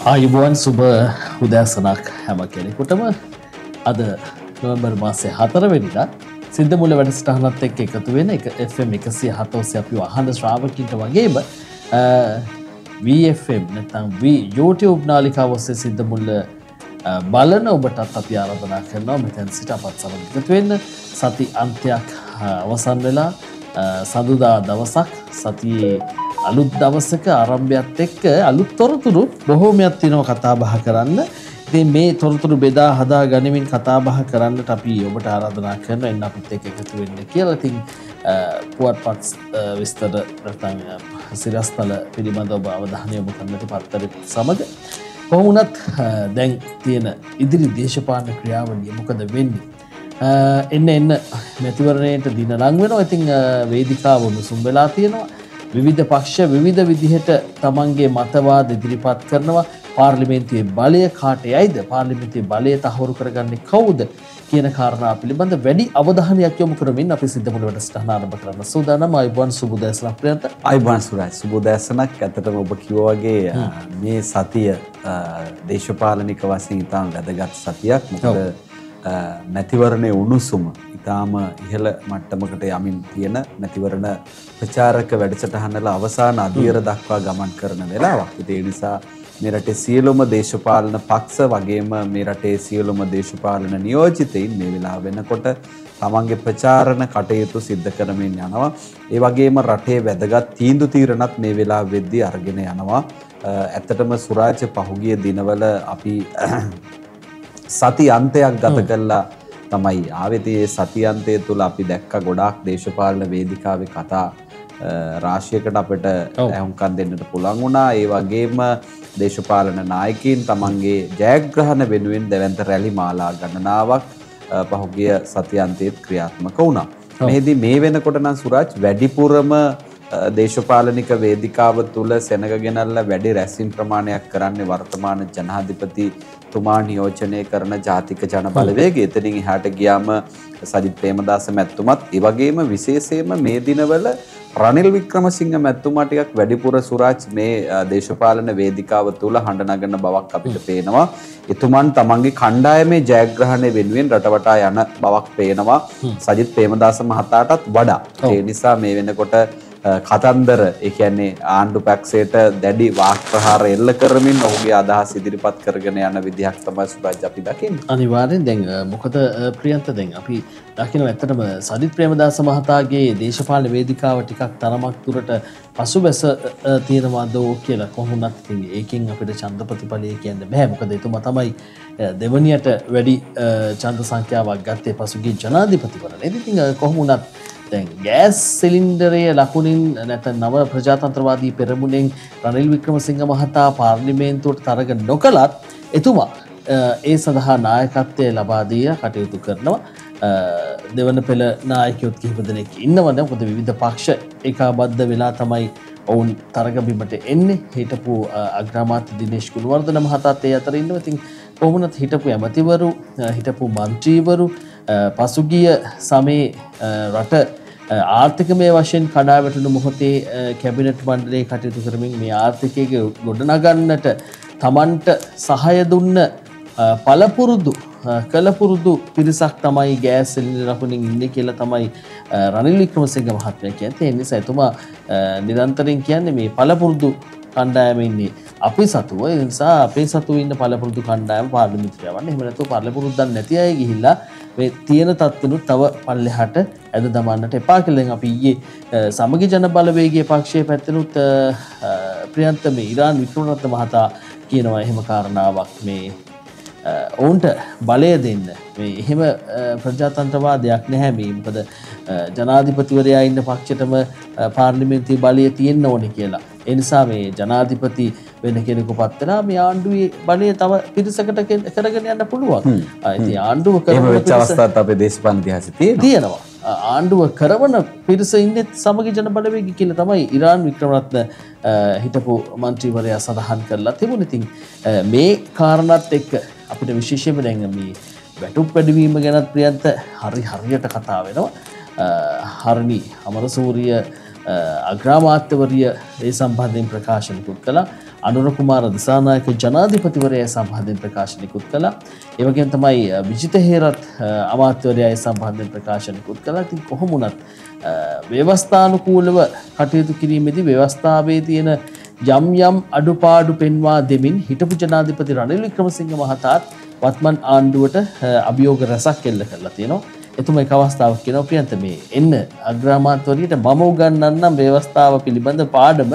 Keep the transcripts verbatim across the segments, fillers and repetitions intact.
ආයුබෝවන් සුබ උදෑසනක් හැම කෙනෙකුටම අද නොවැම්බර් මාසේ හතර වෙනිදා සිද්ධ මුල වැඩසටහනත් එක්ක එකතු වෙන එක එෆ් එම් එකසිය හත ඔස්සේ අපි අහන ශ්‍රාවකින්ට වගේම වී එෆ් එම් නැත්නම් වී YouTube නාලිකාව ඔස්සේ සිද්ධ මුල බලන ඔබටත් අපි ආරාධනා කරනවා මෙතෙන් සිට අපත් සමග එකතු වෙන්න. සති අන්තයක් අවසන් වෙලා සඳුදා දවසක් සතියේ අලුත් දවසක ආරම්භයත් එක්ක අලුත් තොරතුරු බොහෝමයක් තියෙනවා කතා බහ කරන්න. ඉතින් මේ තොරතුරු බෙදා හදා ගනිමින් කතා බහ කරන්නට අපි ඔබට ආරාධනා කරනවා එන්න අපිත් එක්ක එකතු වෙන්න කියලා. ඉතින් පුවත්පත් විස්තර නැත්නම් සිරස්තල පිළිබඳව ඔබ අවධානය යොමු කරන්නට පත්තර සමග කොහොම වුණත් දැන් තියෙන ඉදිරි දේශපාලන ක්‍රියාවලිය මොකද වෙන්නේ? එන්න එන්න මැතිවරණයට දින ලං වෙනවා. ඉතින් වේදිකාව උණුසුම් වෙලා තියෙනවා. විවිධ පක්ෂ විවිධ විදිහට තමන්ගේ මතවාද ඉදිරිපත් කරනවා. පාර්ලිමේන්තුවේ බලය කාට යයිද? පාර්ලිමේන්තුවේ බලය තහවුරු කරගන්නේ කවුද කියන කාරණා පිළිබඳ වැඩි අවධානයක් යොමු කරමින් අපි සිද්ධ මුල වැඩසටහන ආරම්භ කරන්න සූදානම්. ආයුබෝවන් සුබ උදෑසනක් ප්‍රියන්ත. ආයුබෝවන් සුරාජ් සුබ උදෑසනක්. ඇත්තටම ඔබ කිව්වා වගේ මේ සතිය දේශපාලනික වශයෙන් ඉතාම වැදගත් සතියක්. මොකද මැතිවරණයේ උණුසුම ඉතාම ඉහළ මට්ටමකට යමින් තියෙන මැතිවරණ ප්‍රචාරක වැඩසටහනල අවසාන අදියර දක්වා ගමන් කරන වෙලාවක්. ඒ නිසා මේ රටේ සියලුම දේශපාලන පක්ෂ වගේම මේ රටේ සියලුම දේශපාලන නියෝජිතයින් මේ වෙලාව වෙනකොට තමන්ගේ ප්‍රචාරණ කටයුතු සිද්ධ කරමින් යනවා. ඒ වගේම රටේ වැදගත් තීන්දුව తీරණත් මේ වෙලාව වෙද්දී අරගෙන යනවා. ඇත්තටම සුරාජ් පහුගිය දිනවල අපි සති අන්තයක් ගත කළා තමයි ආවෙතේ. සති අන්තය තුළ අපි දැක්ක ගොඩාක් දේශපාලන වේදිකාවේ කතා රාශියකට අපිට ඇහුම්කන් දෙන්නට පුළුවන් වුණා. ඒ වගේම දේශපාලන නායකයින් තමන්ගේ ජයග්‍රහණ වෙනුවෙන් දෙවන්ත රැලි මාලා ගණනාවක් පහුගිය සති අන්තයේත් ක්‍රියාත්මක වුණා. මෙහිදී මේ වෙනකොට නම් සුරාජ් වැඩිපුරම දේශපාලනික වේදිකාව තුළ සෙනග ගෙනල්ලා වැඩි රැස්වීම් ප්‍රමාණයක් කරන්නේ වර්තමාන ජනාධිපතිතුමා නියෝජනය කරන ජාතික ජන බලවේගය. එතනින් එහාට ගියාම සජිත් ප්‍රේමදාස මැතිතුමත් ඒ වගේම විශේෂයෙන්ම මේ දිනවල රනිල් වික්‍රමසිංහ මැතිතුමා ටිකක් වැඩිපුර සුරාජ් මේ දේශපාලන වේදිකාව තුළ හඬ නගන බවක් අපිට පේනවා. එතුමන් තමන්ගේ කණ්ඩායමේ ජයග්‍රහණය වෙනුවෙන් රටවටා යන බවක් පේනවා සජිත් ප්‍රේමදාස මහතාටත් වඩා. ඒ නිසා මේ වෙනකොට කතන්දර ඒ කියන්නේ ආණ්ඩු පක්ෂයට දැඩි වාක් ප්‍රහාර එල්ල කරමින් ඔහුගේ අදහස් ඉදිරිපත් කරගෙන යන විදිහක් තමයි සුරාජ් අපි දකින්නේ. අනිවාර්යෙන් දැන් මොකද ප්‍රියන්ත දැන් අපි දකිනවා ඇත්තටම සජිත් ප්‍රේමදාස මහතාගේ දේශපාලන වේදිකාව ටිකක් තරමක් දුරට පසුබැස තියෙනවද කියලා කොහොමවත් ඉතින් ඒකෙන් අපිට ඡන්ද ප්‍රතිඵලය කියන්න බෑ. මොකද එතුමා තමයි දෙවනියට වැඩි ඡන්ද සංඛ්‍යාවක් ගත්තේ පසුගිය ජනාධිපතිවරණයේදී. ඉතින් කොහොම වුණත් දැන් ගෑස් සිලින්ඩරය ලකුණින් නැත්නම් නව ප්‍රජාතන්ත්‍රවාදී පෙරමුණෙන් රනිල් වික්‍රමසිංහ මහතා පාර්ලිමේන්තුවට තරග නොකලත් එතුමා ඒ සඳහා නායකත්වය ලබා දී කටයුතු කරනවා. දෙවන පෙළ නායකයොත් කිහිප දෙනෙක් ඉන්නවද? මොකද විවිධ පක්ෂ ඒකාබද්ධ වෙලා තමයි ඔවුන් තරග බිමට එන්නේ. හිටපු අග්‍රාමාත්‍ය දිනේෂ් ගුණවර්ධන මහතාත් ඒ අතර ඉන්නවා. ඉතින් කොහොමද හිටපු ඇමතිවරු හිටපු මන්ත්‍රීවරු පසුගිය සමයේ රට ආර්ථිකමය වශයෙන් කඩා වැටුණු මොහොතේ කැබිනට් මණ්ඩලයේ කටයුතු කරමින් මේ ආර්ථිකය ගොඩනගන්නට තමන්ට සහාය දුන්න පළපුරුදු කලපුරුදු පිරිසක් තමයි ගෑස් සිලින්ඩර් ලකුණින් ඉන්නේ කියලා තමයි රනිල් වික්‍රමසිංහ මහත්මයා කියන්නේ. ඒ නිසා එතුමා නිරන්තරයෙන් කියන්නේ මේ පළපුරුදු කණ්ඩායමේ ඉන්නේ අපි සතුව. ඒ නිසා අපේ සතුව ඉන්න පළපුරුදු කණ්ඩායම පාර්ලිමේන්තුවට යවන්න. එහෙම නැත්නම් පළපුරුද්දක් නැති අය ගිහිල්ලා මේ තියෙන තත්ත්වෙනුත් තව පල්ලෙහාට ඇද දමන්නට එපා කියලා. දැන් අපි ඊයේ සමගි ජන බලවේගයේ පක්ෂයේ පැත්තෙනුත් ප්‍රියන්ත මේ ඉරාන් වික්‍රමරත්න මහතා කියනවා එහෙම කාරණාවක් මේ ඔවුන්ට බලය දෙන්න මේ එහෙම ප්‍රජාතන්ත්‍රවාදයක් නැහැ මේ. මොකද ජනාධිපතිවරයා ඉන්න පක්ෂයටම පාර්ලිමේන්තුවේ බලය තියෙන්න ඕනේ කියලා. ඒ නිසා මේ ජනාධිපති වෙන කෙනෙකු පත් වෙනා මේ ආණ්ඩුවේ බලය තව පිරිසකට කරගෙන යන්න පුළුවන්. ඉතින් ආණ්ඩුව කරන අවස්ථාවත් අපේ දේශපාලන ඉතිහාසයේ තියෙනවා. ආණ්ඩුව කරවන පිරිස ඉන්නේ සමගි ජන බලවේගය කියලා තමයි ඉරාන් වික්‍රමරත්න හිටපු මන්ත්‍රීවරයා සඳහන් කරලා තිබුණේ. ඉතින් මේ කාරණාත් එක්ක අපිට විශේෂයෙන්ම දැන් මේ වැටුප් වැඩිවීම ගැනත් ප්‍රියන්ත හරි හරියට කතා වෙනවා. හරණි අමරසූරිය අග්‍රාමාත්‍යවරිය ඒ සම්බන්ධයෙන් ප්‍රකාශනකුත් කළා. අනුර කුමාර දිසානායක ජනාධිපතිවරයා සම්බන්ධයෙන් ප්‍රකාශනිකුත් කළා. ඒ වගේම තමයි විජිත හේරත් අමාත්‍යවරයා සම්බන්ධයෙන් ප්‍රකාශනිකුත් කළා. ඉතින් කොහොම වුණත් ව්‍යවස්ථානුකූලව කටයුතු කිරීමේදී ව්‍යවස්ථාවේ තියෙන යම් යම් අඩුපාඩු පෙන්වා දෙමින් හිටපු ජනාධිපති රනිල් වික්‍රමසිංහ මහතාත් වත්මන් ආණ්ඩුවට අභියෝග රැසක් එල්ල කරලා තියෙනවා. එතුමා එක අවස්ථාවක් කියනවා ප්‍රියන්ත මේ එන්න අග්‍රාමාත්‍යවරියට මම උගන්වන්නම් ව්‍යවස්ථාව පිළිබඳ පාඩම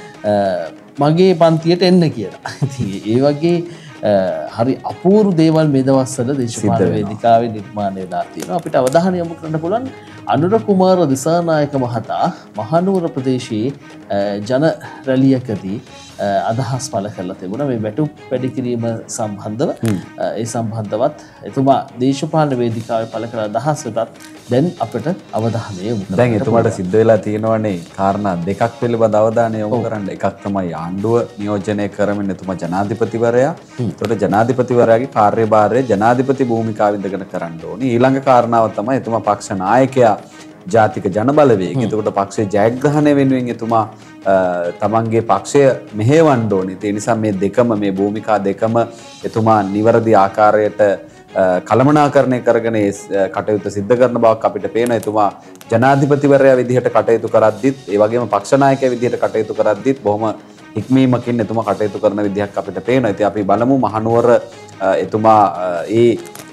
මගේ පන්තියට එන්න කියලා. ඉතින් ඒ වගේ හරි අපූර්ව දේවල් මේ දවස්වල දේශපාලන වේදිකාවේ නිර්මාණය වෙලා තියෙනවා. අපිට අවධානය යොමු කරන්න පුළුවන් අනුර කුමාර දිසානායක මහතා මහනුවර ප්‍රදේශයේ ජන රැලියකදී අදහස් පළ කරලා තිබුණා මේ වැටුප් වැඩි කිරීම සම්බන්ධව. ඒ සම්බන්ධවත් එතුමා දේශපාලන වේදිකාවේ පළ කළ අදහස් වෙතත් දැන් අපිට අවධානය යොමු කරන්න. දැන් එතුමාට සිද්ධ වෙලා තියෙනවනේ කාරණා දෙකක් පිළිබඳ අවධානය යොමු කරන්න. එකක් තමයි ආණ්ඩුව නියෝජනය කරමින් එතුමා ජනාධිපතිවරයා. ඒතකොට ජනාධිපතිවරයාගේ කාර්යභාරය ජනාධිපති භූමිකාව ඉඳගෙන කරන්න ඕනේ. ඊළඟ කාරණාව තමයි එතුමා පක්ෂ නායකයා ජාතික ජනබලවේගය. එතකොට පක්ෂයේ ජයග්‍රහණය වෙනුවෙන් එතුමා තමන්ගේ පක්ෂය මෙහෙවන්න ඕනේ. ඒ නිසා මේ දෙකම මේ භූමිකා දෙකම එතුමා නිවැරදි ආකාරයට කළමනාකරණය කරගෙන කටයුතු සිද්ධ කරන බවක් අපිට පේනවා. එතුමා ජනාධිපතිවරයා විදිහට කටයුතු කරද්දිත් ඒ වගේම පක්ෂ නායකයා විදිහට කටයුතු කරද්දිත් බොහොම ඉක්මීමකින් එතුමා කටයුතු කරන විදිහක් අපිට පේනවා. ඉතින් අපි බලමු මහනුවර එතුමා ඒ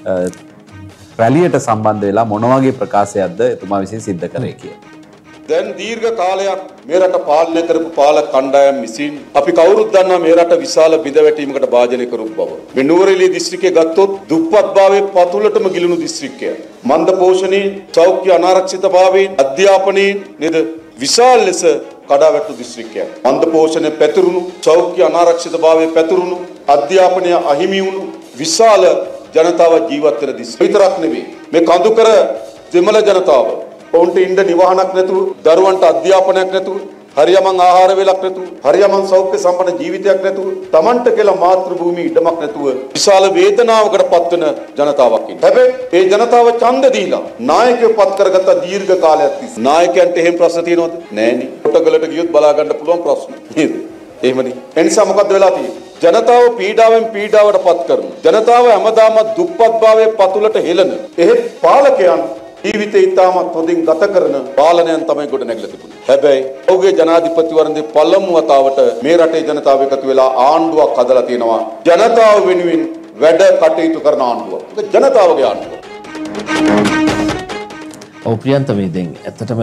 රැලියට සම්බන්ධ වෙලා මොන වගේ ප්‍රකාශයක්ද එතුමා විසින් සිද්ධ කරේ කියලා. දැන් දීර්ඝ කාලයක් මේ රට පාලනය කරපු පාලක කණ්ඩායම් විසින් අපි කවුරුත් දන්නවා මේ රට විශාල බිඳවැටීමකට භාජනය කරපු බව. මේ නුවරඑළිය දිස්ත්‍රික්කය ගත්තොත් දුප්පත්භාවයේ පතුලටම ගිලුණු දිස්ත්‍රික්කයක්. මන්ද පෝෂණයේ, සෞඛ්‍ය අනාරක්ෂිතභාවයේ, අධ්‍යාපනයේ නේද විශාල ලෙස කඩාවැටුණු දිස්ත්‍රික්කයක්. මන්ද පෝෂණය පැතිරුණු, සෞඛ්‍ය අනාරක්ෂිතභාවයේ පැතිරුණු, අධ්‍යාපනය අහිමි වුණු විශාල ජනතාව ජීවත් වෙන දිස්ත්‍රික්ක විතරක් නෙවෙයි. මේ කඳුකර දෙමළ ජනතාව ඔවුන්ට ඉන්න නිවහනක් නැතුව, දරුවන්ට අධ්‍යාපනයක් නැතුව, හරියමං ආහාර වේලක් නැතුව, හරියමං සෞඛ්‍ය සම්පන්න ජීවිතයක් නැතුව, Tamanට කියලා මාතෘ භූමි ඉඩමක් නැතුව විශාල වේදනාවකට පත්වන ජනතාවක් ඉන්නවා. හැබැයි ඒ ජනතාව ඡන්ද දීලා නායකයෙක් පත් කරගත්ත දීර්ඝ කාලයක් තිස්සේ නායකයන්ට එහෙම ප්‍රශ්න තියෙනවද? නෑනේ. කොටගලට ගියොත් බලා ගන්න පුළුවන් ප්‍රශ්න. නේද? එහෙමනේ. ඒ නිසා මොකද්ද වෙලා තියෙන්නේ? ජනතාව පීඩාවෙන් පීඩාවට පත් කරන ජනතාව හැමදාම දුප්පත්භාවයේ පතුලට හෙළන එහෙත් පාලකයන් ජීවිතය ඉතාමත් හොඳින් ගත කරන පාලනයන් තමයි ගොඩ නැගලා තිබුණේ. හැබැයි ඔහුගේ ජනාධිපතිවරණයේ පළමු වතාවට මේ රටේ ජනතාව එකතු වෙලා ආණ්ඩුවක් හදලා තියෙනවා. ජනතාව වෙනුවෙන් වැඩ කටයුතු කරන ආණ්ඩුවක්. ඒක ජනතාවගේ ආණ්ඩුවක්. ඔව් ප්‍රියන්ත මේ දැන් ඇත්තටම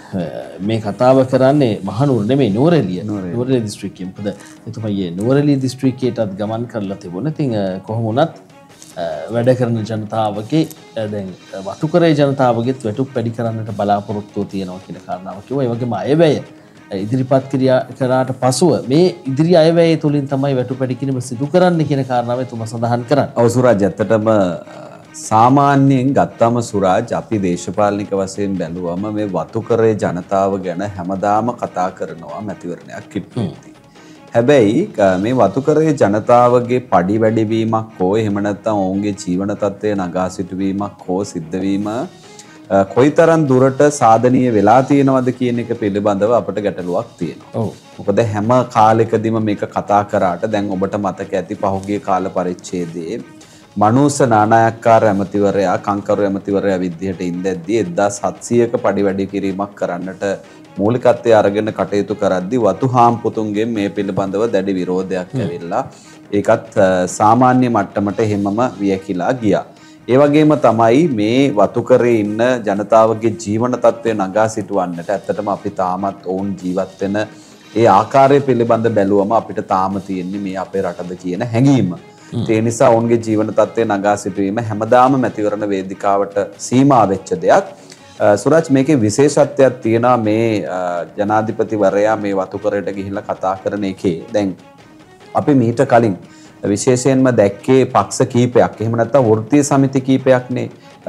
මේ කතාව කරන්නේ මහනුවර නෙමෙයි නුවරඑළිය. නුවරඑළිය දිස්ත්‍රික්කයේ. මොකද එතුමා යේ නුවරඑළිය දිස්ත්‍රික්කයටත් ගමන් කරලා තිබුණා. ඉතින් කොහොම වුණත් වැඩ කරන ජනතාවගේ දැන් වතුකරේ ජනතාවගෙත් වැටුප් වැඩි කරන්නට බලාපොරොත්තුව තියෙනවා කියන කාරණාව කිව්වා. ඒ වගේම අයවැය ඉදිරිපත් ක්‍රියා කරාට පසුව මේ ඉදිරි අයවැය තුලින් තමයි වැටුප් වැඩි කිරීම සිදු කරන්න කියන කාරණාව එතුමා සඳහන් කරන්නේ. ඔව් සුරාජ්, ඇත්තටම සාමාන්‍යයෙන් ගත්තම සුරාජ් අපි දේශපාලනික වශයෙන් බැලුවම මේ වතුකරේ ජනතාව ගැන හැමදාම කතා කරනවා මැතිවරණයක් කිට්ටුවේදී. හැබැයි මේ වතුකරේ ජනතාවගේ පඩි වැඩිවීමක් හෝ එහෙම නැත්නම් ඔවුන්ගේ ජීවන තත්ත්වය නගා සිටුවීමක් හෝ සිද්ධ වීම කොයිතරම් දුරට සාධනීය වෙලා තියෙනවද කියන එක පිළිබඳව අපට ගැටලුවක් තියෙනවා. ඔව්. මොකද හැම කාලෙකදීම මේක කතා කරාට දැන් ඔබට මතක ඇති පහුගිය කාල පරිච්ඡේදයේ මනෝස නානායක්කාර ඇමතිවරයා කංකරු ඇමතිවරයා විදිහට ඉඳද්දී එක්දාස් හත්සියයක පඩි වැඩි කිරීමක් කරන්නට මූලිකත්වයේ අරගෙන කටයුතු කරද්දී වතු හාම්පුතුන්ගෙන් මේ පිළිබඳව දැඩි විරෝධයක් ඇවිල්ලා ඒකත් සාමාන්‍ය මට්ටමට හැමම වියකිලා ගියා. ඒ වගේම තමයි මේ වතුකරේ ඉන්න ජනතාවගේ ජීවන තත්ත්වය නගා සිටවන්නට ඇත්තටම අපි තාමත් ඔවුන් ජීවත් වෙන ඒ ආකාරය පිළිබඳ බැලුවම අපිට තාම තියෙන්නේ මේ අපේ රටද කියන හැඟීම. ඒ නිසා ඔවුන්ගේ ජීවන තත්ත්වය නගා සිටවීම හැමදාම මැතිවරණ වේදිකාවට සීමා වෙච්ච දෙයක්. සුරාජ්, මේකේ විශේෂත්වයක් තියෙනවා මේ ජනාධිපතිවරයා මේ වතුකරයට ගිහිල්ලා කතා කරන එකේ. දැන් අපි මීට කලින් විශේෂයෙන්ම දැක්කේ පක්ෂ කීපයක් එහෙම නැත්නම් වෘත්තීය සමිති කීපයක්නේ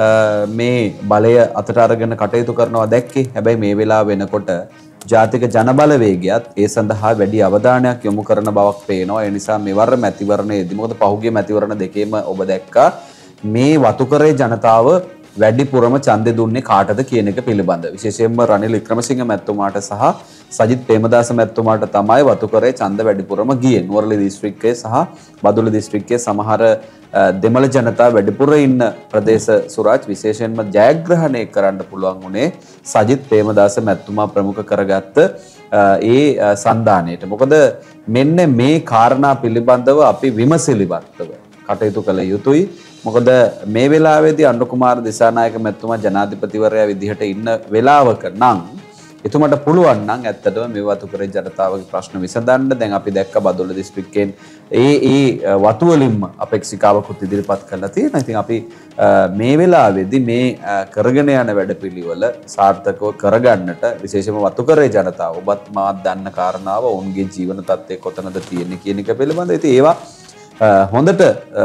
මේ බලය අතට අරගෙන කටයුතු කරනවා දැක්කේ. හැබැයි මේ වෙලාව වෙනකොට ජාතික ජනබලවේගයත් ඒ සඳහා වැඩි අවධානයක් යොමු කරන බවක් පේනවා. ඒ නිසා මෙවර මැතිවරණයේදී මොකද පහුගිය මැතිවරණ දෙකේම ඔබ දැක්කා මේ වතුකරේ ජනතාව වැඩිපුරම ඡන්දෙ දුන්නේ කාටද කියන එක පිළිබඳ විශේෂයෙන්ම රනිල් වික්‍රමසිංහ මැතිතුමාට සහ සජිත් ප්‍රේමදාස මැතිතුමාට තමයි වතුකරේ ඡන්ද වැඩිපුරම ගියේ. නුවරඑළිය දිස්ත්‍රික්කයේ සහ බදුල්ල දිස්ත්‍රික්කයේ සමහර දෙමළ ජනතාව වැඩිපුර ඉන්න ප්‍රදේශ සුරාජ් විශේෂයෙන්ම ජයග්‍රහණය කරන්න පුළුවන් උනේ සජිත් ප්‍රේමදාස මැතිතුමා ප්‍රමුඛ කරගත්ත ඒ සන්දානයට. මොකද මෙන්න මේ කාරණා පිළිබඳව අපි විමසිලිවත්ව කටයුතු කළ යුතුයි. මොකද මේ වෙලාවේදී අනුර කුමාර දිසානායක මැතිතුමා ජනාධිපතිවරයා විදිහට ඉන්න වෙලාවක නම් එතුමාට පුළුවන් නම් ඇත්තටම මේ වතුකරේ ජනතාවගේ ප්‍රශ්න විසඳන්න දැන් අපි දැක්ක බදුල්ල දිස්ත්‍රික්කයෙන් ඒ ඒ වතු වලින්ම අපේක්ෂිකාවකුත් ඉදිරිපත් කරලා තියෙනවා. ඉතින් අපි මේ වෙලාවේදී මේ කරගෙන යන වැඩපිළිවෙල සාර්ථකව කරගන්නට විශේෂයෙන්ම වතුකරේ ජනතාව ඔබත් මාත් දන්න කාරණාව ඔවුන්ගේ ජීවන තත්ත්වය කොතනද තියෙන්නේ කියන එක පිළිබඳව ඉතින් ඒවා හොඳට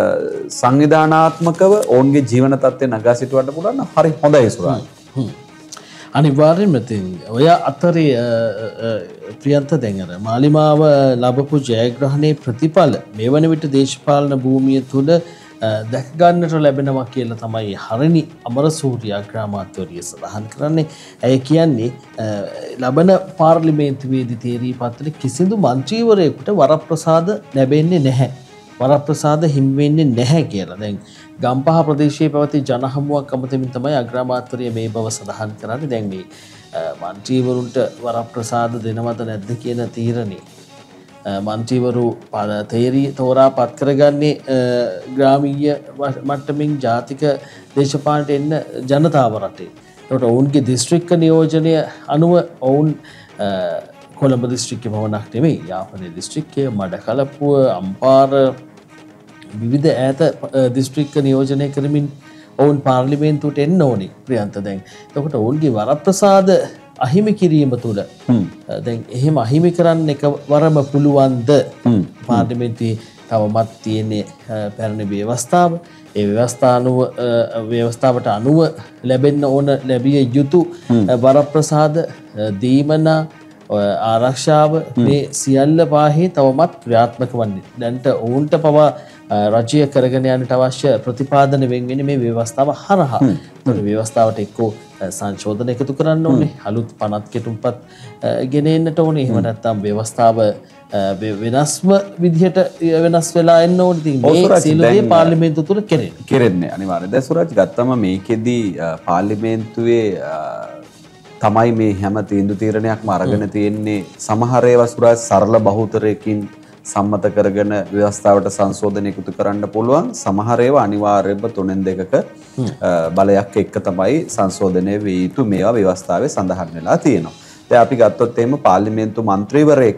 සංවිධානාත්මකව ඔවුන්ගේ ජීවන තත්ත්වය නගා සිටවන්න පුළුවන් නම් හරි හොඳයි සුරාජ්. අනිවාර්යෙන්ම ඉතින් ඔය අතරේ ප්‍රියන්ත දෙංගර මාලිමාව ලැබපු ජයග්‍රහණයේ ප්‍රතිඵල මේ වන විට දේශපාලන භූමිය තුල දැක ගන්නට ලැබෙනවා කියලා තමයි හරිනි අමරසූරිය අග්‍රාමාත්‍යවරිය සඳහන් කරන්නේ. ඇය කියන්නේ ලබන පාර්ලිමේන්තුවේදී තීරී පත්‍රයේ කිසිදු මන්ත්‍රීවරයෙකුට වරප්‍රසාද ලැබෙන්නේ නැහැ. වරප්‍රසාද හිමි වෙන්නේ නැහැ කියලා. දැන් ගම්පහ ප්‍රදේශයේ පැවති ජනහමුවක් අමතමින් තමයි අග්‍රාමාත්‍යවරිය මේ බව සඳහන් කරන්නේ. දැන් මේ මන්ත්‍රීවරුන්ට වරප්‍රසාද දෙනවද නැද්ද කියන තීරණේ මන්ත්‍රීවරු තේරී තෝරා පත් කරගන්නේ ග්‍රාමීය මට්ටමින් ජාතික දේශපාලනයට එන්න ජනතාව රටේ. ඒකට ඔවුන්ගේ දිස්ත්‍රික්ක නියෝජනය අනුව ඔවුන් කොළඹ දිස්ත්‍රික්කේ පමණක් නෙමෙයි යාපනයේ දිස්ත්‍රික්කය, මඩකලපුව, අම්පාර විවිධ ඈත දිස්ත්‍රික්ක නියෝජනය කරමින් ඔවුන් පාර්ලිමේන්තුවට එන්න ඕනේ ප්‍රියන්ත. දැන් එතකොට ඔවුන්ගේ වරප්‍රසාද අහිමි කිරීම තුළ දැන් එහෙම අහිමි කරන්න එකවරම පුළුවන්ද? පාර්ලිමේන්තුවේ තවමත් තියෙන්නේ පැරණි ව්‍යවස්ථාව. ඒ ව්‍යවස්ථානුව ව්‍යවස්ථාවට අනුව ලැබෙන්න ඕන ලැබිය යුතු වරප්‍රසාද දීමනා ආරක්ෂාව මේ සියල්ල පාහේ තවමත් ක්‍රියාත්මක වන්නේ. දැන්ට ඔවුන්ට පවා රජය කරගෙන යන්නට අවශ්‍ය ප්‍රතිපාදන වෙන් වෙන්නේ මේ ව්‍යවස්ථාව හරහා. ඒතකොට ව්‍යවස්ථාවට එක්කෝ සංශෝධන එකතු කරන්න ඕනේ. අලුත් පනත් කෙටුම්පත් ගෙන එන්නට ඕනේ. එහෙම නැත්නම් ව්‍යවස්ථාව වෙනස්ම විදිහට වෙනස් වෙලා එන්න ඕනේ. ඉතින් මේ සියලු දේ පාර්ලිමේන්තුව තුළ කෙරෙන්නේ. කෙරෙන්නේ අනිවාර්යයෙන්. දැන් සුරජ් ගත්තම මේකෙදී පාර්ලිමේන්තුවේ තමයි මේ හැම තීන්දුව තීරණයක්ම අරගෙන තියෙන්නේ. සමහර ඒවා සුරජ් සරල බහුතරයකින් සම්මත කරගෙන ව්‍යවස්ථාවට සංශෝධන එකතු කරන්න පුළුවන්. සමහර ඒවා අනිවාර්යයෙන්ම තුනෙන් දෙකක බලයක් එක්ක තමයි සංශෝධනය විය යුතු මේවා ව්‍යවස්ථාවේ සඳහන් වෙලා තියෙනවා. දැන් අපි ගත්තොත් එහෙම පාර්ලිමේන්තු මන්ත්‍රීවරයෙක්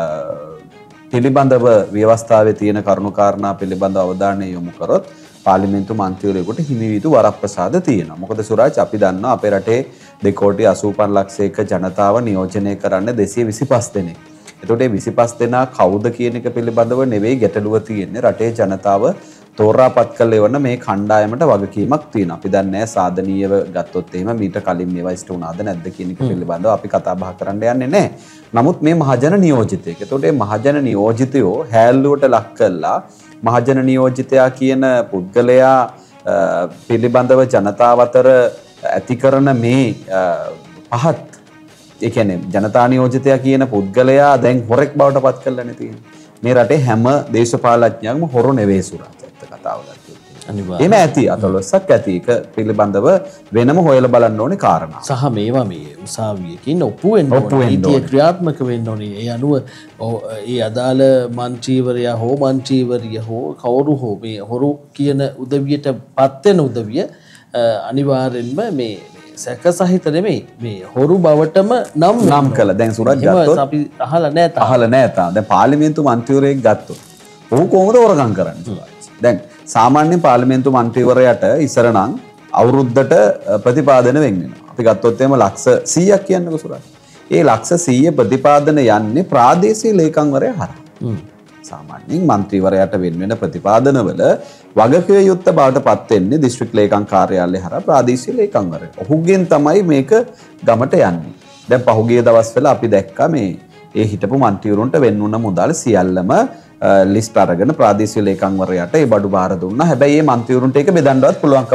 පිළිබඳව ව්‍යවස්ථාවේ තියෙන කරුණු කාරණා පිළිබඳව අවධානය යොමු කරොත් පාර්ලිමේන්තු මන්ත්‍රීවරයෙකුට හිමි වී යුතු වරප්‍රසාද තියෙනවා. මොකද සුරජ් අපි දන්නවා අපේ රටේ දෙකෝටි අසූපන් ලක්ෂයක ජනතාව නියෝජනය කරන්න දෙසිය විසිපස් දෙනෙක්. එතකොට මේ විසිපස් දෙනා කවුද කියන එක පිළිබඳව නෙවෙයි ගැටලුව තියෙන්නේ. රටේ ජනතාව තෝරාපත් කළ එවන මේ කණ්ඩායමට වගකීමක් තියෙනවා. අපි දන්නේ නැහැ සාධනීයව ගත්තොත් එහෙම මීට කලින් මේවා ඉෂ්ට වුණාද නැද්ද කියන එක පිළිබඳව අපි කතා බහ කරන්න යන්නේ නැහැ. නමුත් මේ මහජන නියෝජිතයෙක්. එතකොට මේ මහජන නියෝජිතයෝ හැල්ලුවට ලක් කළා මහජන නියෝජිතයා කියන පුද්ගලයා පිළිබඳව ජනතාව අතර ඇති කරන මේ පහත් ඒ කියන්නේ ජනතා නියෝජිතයා කියන පුද්ගලයා දැන් හොරෙක් බවට පත් කරලානේ තියෙන්නේ. මේ රටේ හැම දේශපාලඥයෙක්ම හොරු නෙවෙයි සුරජ් ඇත්ත කතාව ගත්තොත්. අනිවාර්යයෙන්. එම ඇති අතලොස්සක් ඇති. ඒක පිළිබඳව වෙනම හොයලා බලන්න ඕනේ කාරණා. සහ මේවා මේ උසාවියකින් ඔප්පු වෙන්න ඕනේ. නීතිය ක්‍රියාත්මක වෙන්න ඕනේ. ඒ අනුව ඒ අදාළ මන්ත්‍රීවරයා හෝ මන්ත්‍රීවරිය හෝ කවුරු හෝ මේ හොරු කියන උදවියට පත් වෙන උදවිය අනිවාර්යෙන්ම මේ සැක සහිත නෙමෙයි මේ හොරු බවටම නම් නම් කළා. දැන් සුරජ් ගත්තොත් අපි අහලා නැහැ තාම. අහලා නැහැ තාම. දැන් පාර්ලිමේන්තු මන්ත්‍රීවරයෙක් ගත්තොත් ඔහු කොහොමද හොරගම් කරන්නේ සුරජ්? දැන් සාමාන්‍ය පාර්ලිමේන්තු මන්ත්‍රීවරයාට ඉස්සර නම් අවුරුද්දට ප්‍රතිපාදන වෙන් වෙනවා. අපි ගත්තොත් එහෙම ලක්ෂ සීයක් කියන්නකෝ සුරජ්. ඒ ලක්ෂ සීය ප්‍රතිපාදන යන්නේ ප්‍රාදේශීය ලේකම්වරයා හරහා. සාමාන්‍යයෙන් මන්ත්‍රීවරයාට වෙන වෙන ප්‍රතිපාදනවල වගකිව යුත්ත බවට පත් වෙන්නේ දිස්ත්‍රික් ලේකම් කාර්යාලය හරහා ප්‍රාදේශීය ලේකම්වරයා. ඔහුගෙන් තමයි මේක ගමට යන්නේ. දැන් පහුගිය දවස්වල අපි දැක්කා මේ ඒ හිටපු මන්ත්‍රීවරුන්ට වෙන් වුණ මුදල් සියල්ලම ලිස්ට් අරගෙන ප්‍රාදේශීය ලේකම්වරයාට ඒ බඩු බාර දුන්නා. හැබැයි මේ මන්ත්‍රීවරුන්ට ඒක බෙදන්නවත් පුළුවන්කමක්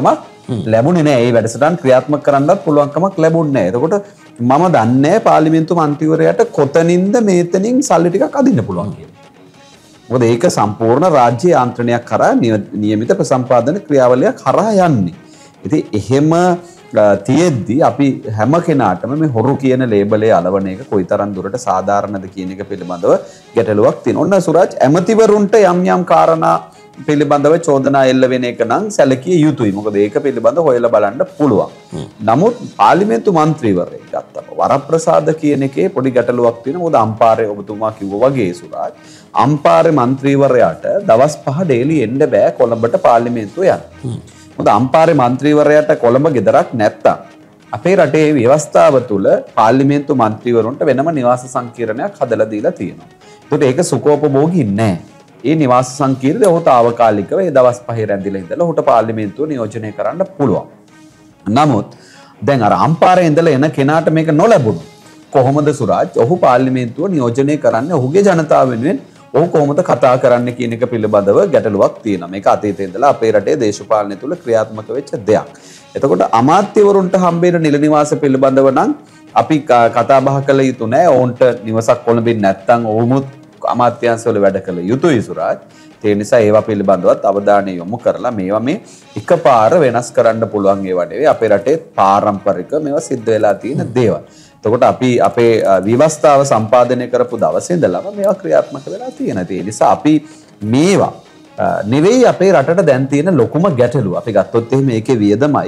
ලැබුණේ නැහැ. ඒ වැඩසටහන් ක්‍රියාත්මක කරන්නත් පුළුවන්කමක් ලැබුණේ නැහැ. එතකොට මම දන්නේ පාර්ලිමේන්තු මන්ත්‍රීවරයාට කොතනින්ද මේතනින් සල්ලි ටිකක් අදින්න පුළුවන් කියලා. මොකද ඒක සම්පූර්ණ රාජ්‍ය යාන්ත්‍රණයක් කරා නියමිත ප්‍රසම්පාදන ක්‍රියාවලියක් කරා යන්නේ. ඉතින් එහෙම තියෙද්දි අපි හැම කෙනාටම මේ හොරු කියන ලේබලේ අලවන එක කොයිතරම් දුරට සාධාරණද කියන එක පිළිබඳව ගැටලුවක් තියෙනවා. ඔන්න සුරාජ් ඇමතිවරුන්ට යම් යම් කාරණා පිළිබඳව චෝදනා එල්ල වෙන එක නම් සැලකිය යුතුයි. මොකද ඒක පිළිබඳව හොයලා බලන්න පුළුවන්. නමුත් පාර්ලිමේන්තු මන්ත්‍රීවරයෙක් ගත්තම වරප්‍රසාද කියන එකේ පොඩි ගැටලුවක් තියෙනවා. මොකද අම්පාරේ ඔබතුමා කිව්වා වගේ සුරාජ් අම්පාරේ මන්ත්‍රීවරයාට දවස් පහ ඩේලි එන්න බෑ කොළඹට පාර්ලිමේන්තුව යන්න. මොකද අම්පාරේ මන්ත්‍රීවරයාට කොළඹ ගෙදරක් නැත්තම් අපේ රටේ ව්‍යවස්ථාව තුළ පාර්ලිමේන්තු මන්ත්‍රීවරුන්ට වෙනම නිවාස සංකීර්ණයක් හදලා දීලා තියෙනවා. ඒකට ඒක සුඛෝපභෝගී නෑ. ඒ නිවාස සංකීර්ණය ඔහු తాවකාලිකව ඒ දවස් පහේ රැඳිලා ඉඳලා ඔහුට පාර්ලිමේන්තුව නියෝජනය කරන්න පුළුවන්. නමුත් දැන් අර අම්පාරේ ඉඳලා එන කෙනාට මේක නොලැබුණොත් කොහොමද සුරාජ් ඔහු පාර්ලිමේන්තුව නියෝජනය කරන්නේ? ඔහුගේ ජනතාව වෙනුවෙන් ඔහු කොහොමද කතා කරන්න කියන එක පිළිබඳව ගැටලුවක් තියෙනවා. මේක අතීතයේ ඉඳලා අපේ රටේ දේශපාලනය තුළ ක්‍රියාත්මක වෙච්ච දෙයක්. එතකොට අමාත්‍යවරුන්ට හම්බෙන නිල නිවාස පිළිබඳව නම් අපි කතා බහ කළ යුතු නෑ. ඔවුන්ට නිවසක් කොළඹින් නැත්තම් ඔවුමුත් අමාත්‍යාංශවල වැඩ කළ යුතුයි සුරාජ්. ඒ නිසා ඒවා පිළිබඳවත් අවධානය යොමු කරලා මේවා මේ එකපාර වෙනස් කරන්න පුළුවන් ඒවා නෙවෙයි. අපේ රටේ පාරම්පරික මේවා සිද්ධ වෙලා තියෙන දේවල්. එතකොට අපි අපේ විවස්ථාව සම්පාදනය කරපු දවසේ ඉඳලම මේවා ක්‍රියාත්මක වෙලා තියෙනවා. ඒ නිසා අපි මේවා නෙවෙයි අපේ රටට දැන් තියෙන ලොකුම ගැටලුව. අපි ගත්තොත් එහෙම මේකේ වියදමයි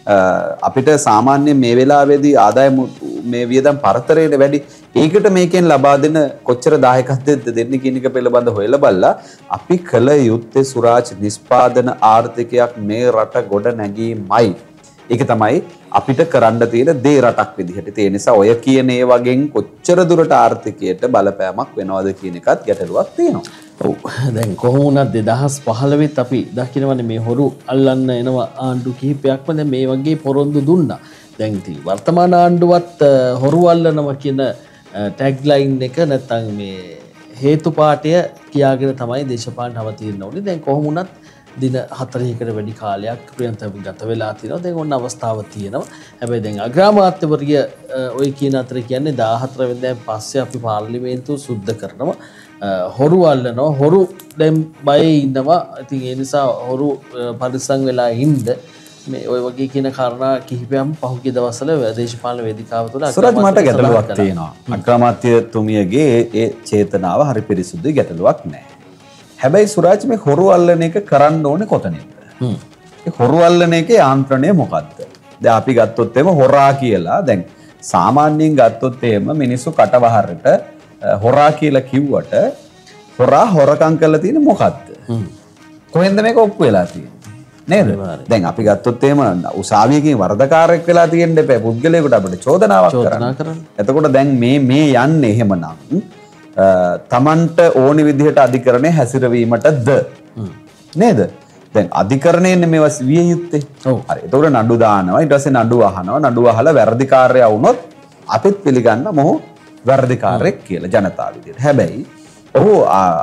අපිට සාමාන්‍ය මේ වෙලාවේදී ආදායම මේ වියදම් පරතරයට වැඩි. ඒකට මේකෙන් ලබා දෙන කොච්චර දායකත්වයක්ද දෙන්නේ කියන එක පිළිබඳව හොයලා බලලා අපි කළ යුත්තේ සුරාජ් නිෂ්පාදන ආර්ථිකයක් මේ රට ගොඩ නැගීමයි. ඒක තමයි අපිට කරන්න තියෙන දේ රටක් විදිහට. ඒ නිසා ඔය කියන ඒ වගේන් කොච්චර දුරට ආර්ථිකයට බලපෑමක් වෙනවද කියන එකත් ගැටලුවක් තියෙනවා. ඔව් දැන් කොහොම වුණත් දෙදහස් පහළොවෙත් අපි දකිනවනේ මේ හොරු අල්ලන්න එනවා ආණ්ඩු කිහිපයක්ම දැන් මේ වගේ පොරොන්දු දුන්නා. දැන් ඉතින් වර්තමාන ආණ්ඩුවත් හොරු අල්ලනවා කියන ටැග්ලයින් එක නැත්තම් මේ හේතුපාඨය කියාගෙන තමයි දේශපාලන අවතීර්ණ වුණේ. දැන් කොහොම වුණත් දින හතරකට වැඩි කාලයක් ප්‍රියන්ත ගත වෙලා තියෙනවා. දැන් ඔන්න අවස්ථාව තියෙනවා. හැබැයි දැන් අග්‍රාමාත්‍යවරිය ඔය කියන අතර කියන්නේ දාහතර වෙනිදාන් පස්සේ අපි පාර්ලිමේන්තුව සුද්ධ කරනවා. හොරු අල්ලනවා. හොරු දැන් බයේ ඉන්නවා. ඉතින් ඒ නිසා හොරු පරිස්සම් වෙලා ඉන්න මේ ඔය වගේ කියන කාරණා කිහිපයක්ම පහුගිය දවස්වල දේශපාලන වේදිකාව තුළ සුරජ් මට ගැටලුවක් තියෙනවා. අග්‍රාමාත්‍යතුමියගේ ඒ චේතනාව හරි පිරිසුදුයි, ගැටලුවක් නැහැ. හැබැයි සුරාජ් මේ හොරු අල්ලන එක කරන්න ඕනේ කොතනින්ද? ඒ හොරු අල්ලන එකේ යාන්ත්‍රණය මොකද්ද? දැන් අපි ගත්තොත් එම හොරා කියලා දැන් සාමාන්‍යයෙන් ගත්තොත් එම මිනිස්සු කටවහරට හොරා කියලා කිව්වට හොරා හොරකම් කරලා තියෙන්නේ මොකද්ද? කොහෙන්ද මේක ඔප්පු වෙලා තියෙන්නේ? නේද? දැන් අපි ගත්තොත් එහෙම උසාවියකින් වරදකාරයෙක් වෙලා තියෙන්න එපා. පුද්ගලයෙකුට අපිට චෝදනාවක් කරන්න. එතකොට දැන් මේ මේ යන්නේ එහෙමනම් තමන්ට ඕනි විදිහට අධිකරණය හැසිරවීමටද නේද? දැන් අධිකරණයෙන් මේවා විය යුත්තේ. ඔව්. හරි. එතකොට නඩු දානවා. ඊට පස්සේ නඩු අහනවා. නඩු අහලා වැරදිකාරයා වුණොත් අපිත් පිළිගන්න මොහු වැරදිකාරයෙක් කියලා ජනතාව විදිහට. හැබැයි ඔහු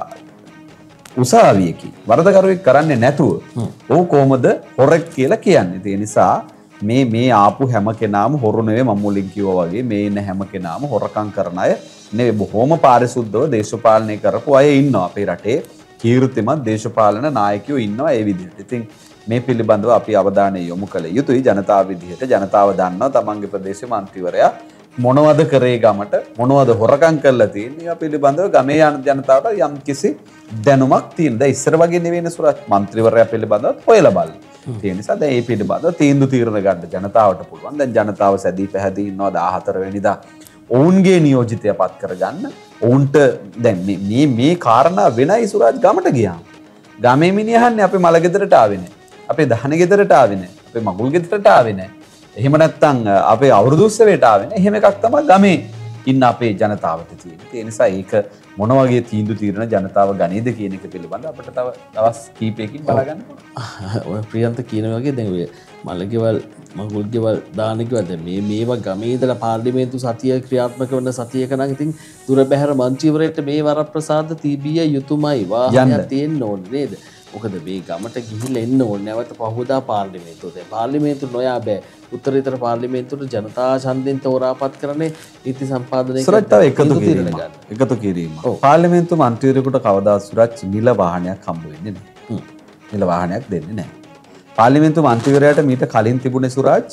උසාවියකින් වරදකරුවෙක් කරන්නේ නැතුව ඔහු කොහොමද හොරෙක් කියලා කියන්නේ? ඒ නිසා මේ මේ ආපු හැම කෙනාම හොරු නෙවෙයි. මම මුලින් කිව්වා වගේ මේ ඉන්න හැම කෙනාම හොරකම් කරන අය නෙවෙයි. බොහොම පාරිශුද්ධව දේශපාලනය කරපු අය ඉන්නවා අපේ රටේ. කීර්තිමත් දේශපාලන නායකයෝ ඉන්නවා ඒ විදිහට. ඉතින් මේ පිළිබඳව අපි අවධානය යොමු කළ යුතුයි. ජනතාව විදිහට ජනතාව දන්නවා තමන්ගේ ප්‍රදේශයේ මන්ත්‍රීවරයා මොනවද කරේ ගමට, මොනවද හොරකම් කරලා තියෙන්නේ. ඒවා පිළිබඳව ගමේ යන ජනතාවට යම් කිසි දැනුමක් තියෙන. දැන් ඉස්සර වගේ නෙවෙයි සුරජ් මන්ත්‍රීවරයා පිළිබඳව හොයලා බලන්න. ඒ නිසා දැන් මේ පිළිබඳව තීන්දුව తీරන ගන්න ජනතාවට පුළුවන්. දැන් ජනතාව සැදී පැහැදී ඉන්නවා දාහතර වෙනිදා ඔවුන්ගේ නියෝජිතයපත් කරගන්න. ඔවුන්ට දැන් මේ මේ මේ කාරණා වෙනයි සුරජ් ගමට ගියාම. ගමේ මිනිහන්නේ අපි මල ගෙදරට ආවේ නැහැ. අපේ දහන ගෙදරට ආවේ නැහැ. අපේ මගුල් ගෙදරට ආවේ නැහැ. එහෙම නැත්නම් අපේ අවුරුදු උත්සවයට ආවේ නැහැ. එහෙම එකක් තමයි ගමේ ඉන්න අපේ ජනතාවට තියෙන්නේ. ඒ නිසා ඒක මොන වගේ තීන්දුව తీරන ජනතාව ගනීද කියන එක පිළිබඳ අපිට තව දවස් කීපයකින් බලගන්න ඕනේ. ඔය ප්‍රියන්ත කියන වගේ දැන් ඔය මලකෙවල් මගුල්ගෙවල් දානකවල් දැන් මේ මේවා ගමේ ඉඳලා පාර්ලිමේන්තු සතිය ක්‍රියාත්මක වෙන සතියක නම් ඉතින් දුර බැහැර මන්ත්‍රීවරයෙක්ට මේ වරප්‍රසාද තිබිය යුතුමයි වාහනයක් තියෙන්න ඕනේ නේද? මොකද මේ ගමට ගිහිල්ලා එන්න ඕනේ නැවත පහුවදා පාර්ලිමේන්තුව. දැන් පාර්ලිමේන්තු නොයා බෑ. උත්තරීතර පාර්ලිමේන්තුවට ජනතා ඡන්දෙන් තෝරාපත් කරන්නේ නීති සම්පාදනය සුරජ් තව එකතු කිරීම. එකතු කිරීම. පාර්ලිමේන්තු මන්ත්‍රීවරයෙකුට කවදා සුරජ් නිල වාහනයක් හම්බ වෙන්නේ නැහැ. නිල වාහනයක් දෙන්නේ නැහැ. පාර්ලිමේන්තු මන්ත්‍රීවරයාට මීට කලින් තිබුණේ සුරජ්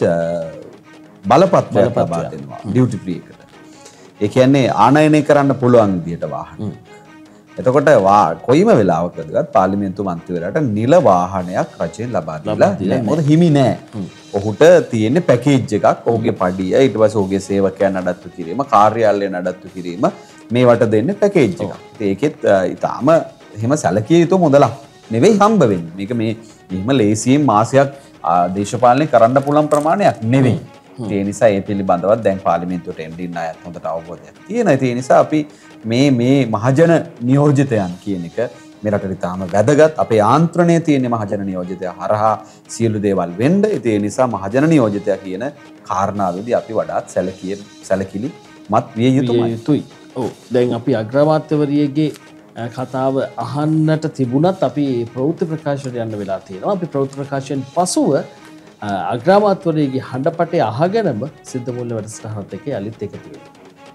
බලපත්‍රයක් ලබා දෙනවා ඩියුටි ෆ්‍රී එකට. ඒ කියන්නේ ආනයනය කරන්න පුළුවන් විදියට වාහන. එතකොට කොයිම වෙලාවකදවත් පාර්ලිමේන්තු මන්ත්‍රීවරයාට නිල වාහනයක් රජයෙන් ලබා දීලා නැහැ. මොකද හිමි නැහැ. ඔහුට තියෙන්නේ පැකේජ් එකක්. ඔහුගේ පඩිය, ඊට පස්සේ ඔහුගේ සේවකයන් නඩත්තු කිරීම, කාර්යාලය නඩත්තු කිරීම මේවට දෙන්නේ පැකේජ් එකක්. ඉතින් ඒකෙත් ඊටාම එහෙම සැලකිය යුතු මුදලක් නෙවෙයි හම්බ වෙන්නේ. මේක මේ මෙහිම ලේසියෙන් මාසයක් දේශපාලනය කරන්න පුළුවන් ප්‍රමාණයක් නෙවෙයි. ඒ නිසා ඒ පිළිබඳව දැන් පාර්ලිමේන්තුවට එන්න අයත් හොඳට අවබෝධයක් තියෙනවා. ඒ නිසා අපි මේ මේ මහජන නියෝජිතයන් කියන එක මේ රටේ ඉතාම වැදගත්. අපේ ආන්ත්‍රණයේ තියෙන මහජන නියෝජිතය හරහා සියලු දේවල් වෙන්න. ඒ නිසා මහජන නියෝජිතයා කියන කාරණාවේදී අපි වඩාත් සැලකිය සැලකිලි මත් විය යුතුයි. ඔව් දැන් අපි අග්‍රාමාත්‍යවරියගේ කතාව අහන්නට තිබුණත් අපි ප්‍රවෘත්ති ප්‍රකාශනයට යන්න වෙලා තියෙනවා. අපි ප්‍රවෘත්ති ප්‍රකාශයෙන් පසුව අග්‍රාමාත්‍යවරියගේ හඬපටේ අහගෙනම සිද්ධමූල්‍ය වැඩසටහනත් එක්ක යලිත් එකතු වෙනවා.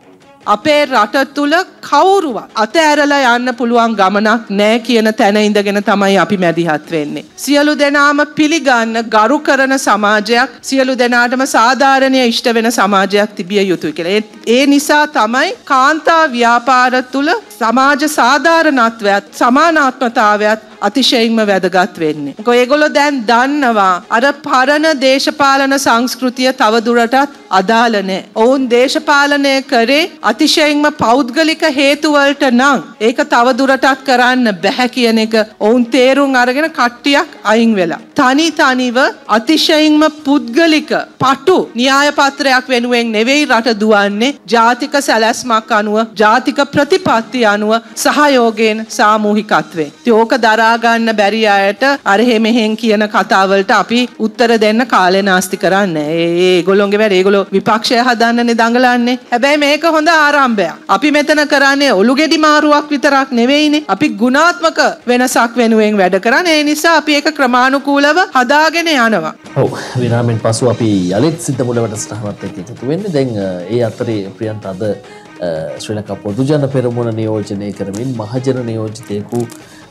අපේ රට තුල කවුරුවත් අතෑරලා යන්න පුළුවන් ගමනක් නැහැ කියන තැන ඉඳගෙන තමයි අපි මැදිහත් වෙන්නේ. සියලු දෙනාම පිළිගන්න ගරු කරන සමාජයක්, සියලු දෙනාටම සාධාරණීය ඉෂ්ට වෙන සමාජයක් තිබිය යුතුයි කියලා. ඒ නිසා තමයි කාන්තා ව්‍යාපාර තුල සමාජ සාධාරණත්වයත් සමානාත්මතාවයත් අතිශයින්ම වැදගත් වෙන්නේ. මොකද ඒගොල්ලෝ දැන් දන්නවා අර පරණ දේශපාලන සංස්කෘතිය තව දුරටත් අදාළ නැහැ. ඔවුන් දේශපාලනය කරේ අතිශයින්ම පෞද්ගලික හේතු වලට නම් ඒක තව දුරටත් කරන්න බැහැ කියන එක ඔවුන් තේරුම් අරගෙන කට්ටියක් අයින් වෙලා. තනි තනිව අතිශයින්ම පුද්ගලික පටු න්‍යාය පත්‍රයක් වෙනුවෙන් නෙවෙයි රට දුවන්නේ. ජාතික සැලැස්මක් අනුව, ජාතික ප්‍රතිපත්ති අනුව සහයෝගයෙන් සාමූහිකත්වයෙන්. ඒක දරා ගන්න බැරි අයට අර මෙහෙන් කියන කතාවලට අපි උත්තර දෙන්න කාලේ නාස්ති කරන්නේ. ඒ ඒගොල්ලෝගේ වැඩ ඒගොල්ලෝ විපක්ෂය හදන්නනේ දඟලන්නේ. හැබැයි මේක හොඳ ආරම්භයක්. අපි මෙතන කරන්නේ ඔලුගෙඩි මාරුවක් විතරක් නෙවෙයිනේ. අපි ගුණාත්මක වෙනසක් වෙනුවෙන් වැඩ කරන්නේ. ඒ නිසා අපි ඒක ක්‍රමානුකූලව හදාගෙන යනවා. ඔව් විරාමෙන් පසු අපි යලිත් සිද්ධමූල වැඩසටහනත් එක්ක එකතු වෙන්නේ. දැන් ඒ අතරේ ප්‍රියන්ත අද ශ්‍රී ලංකා පොදු ජන පෙරමුණ නියෝජනය කරමින් මහජන නියෝජිතයෙකු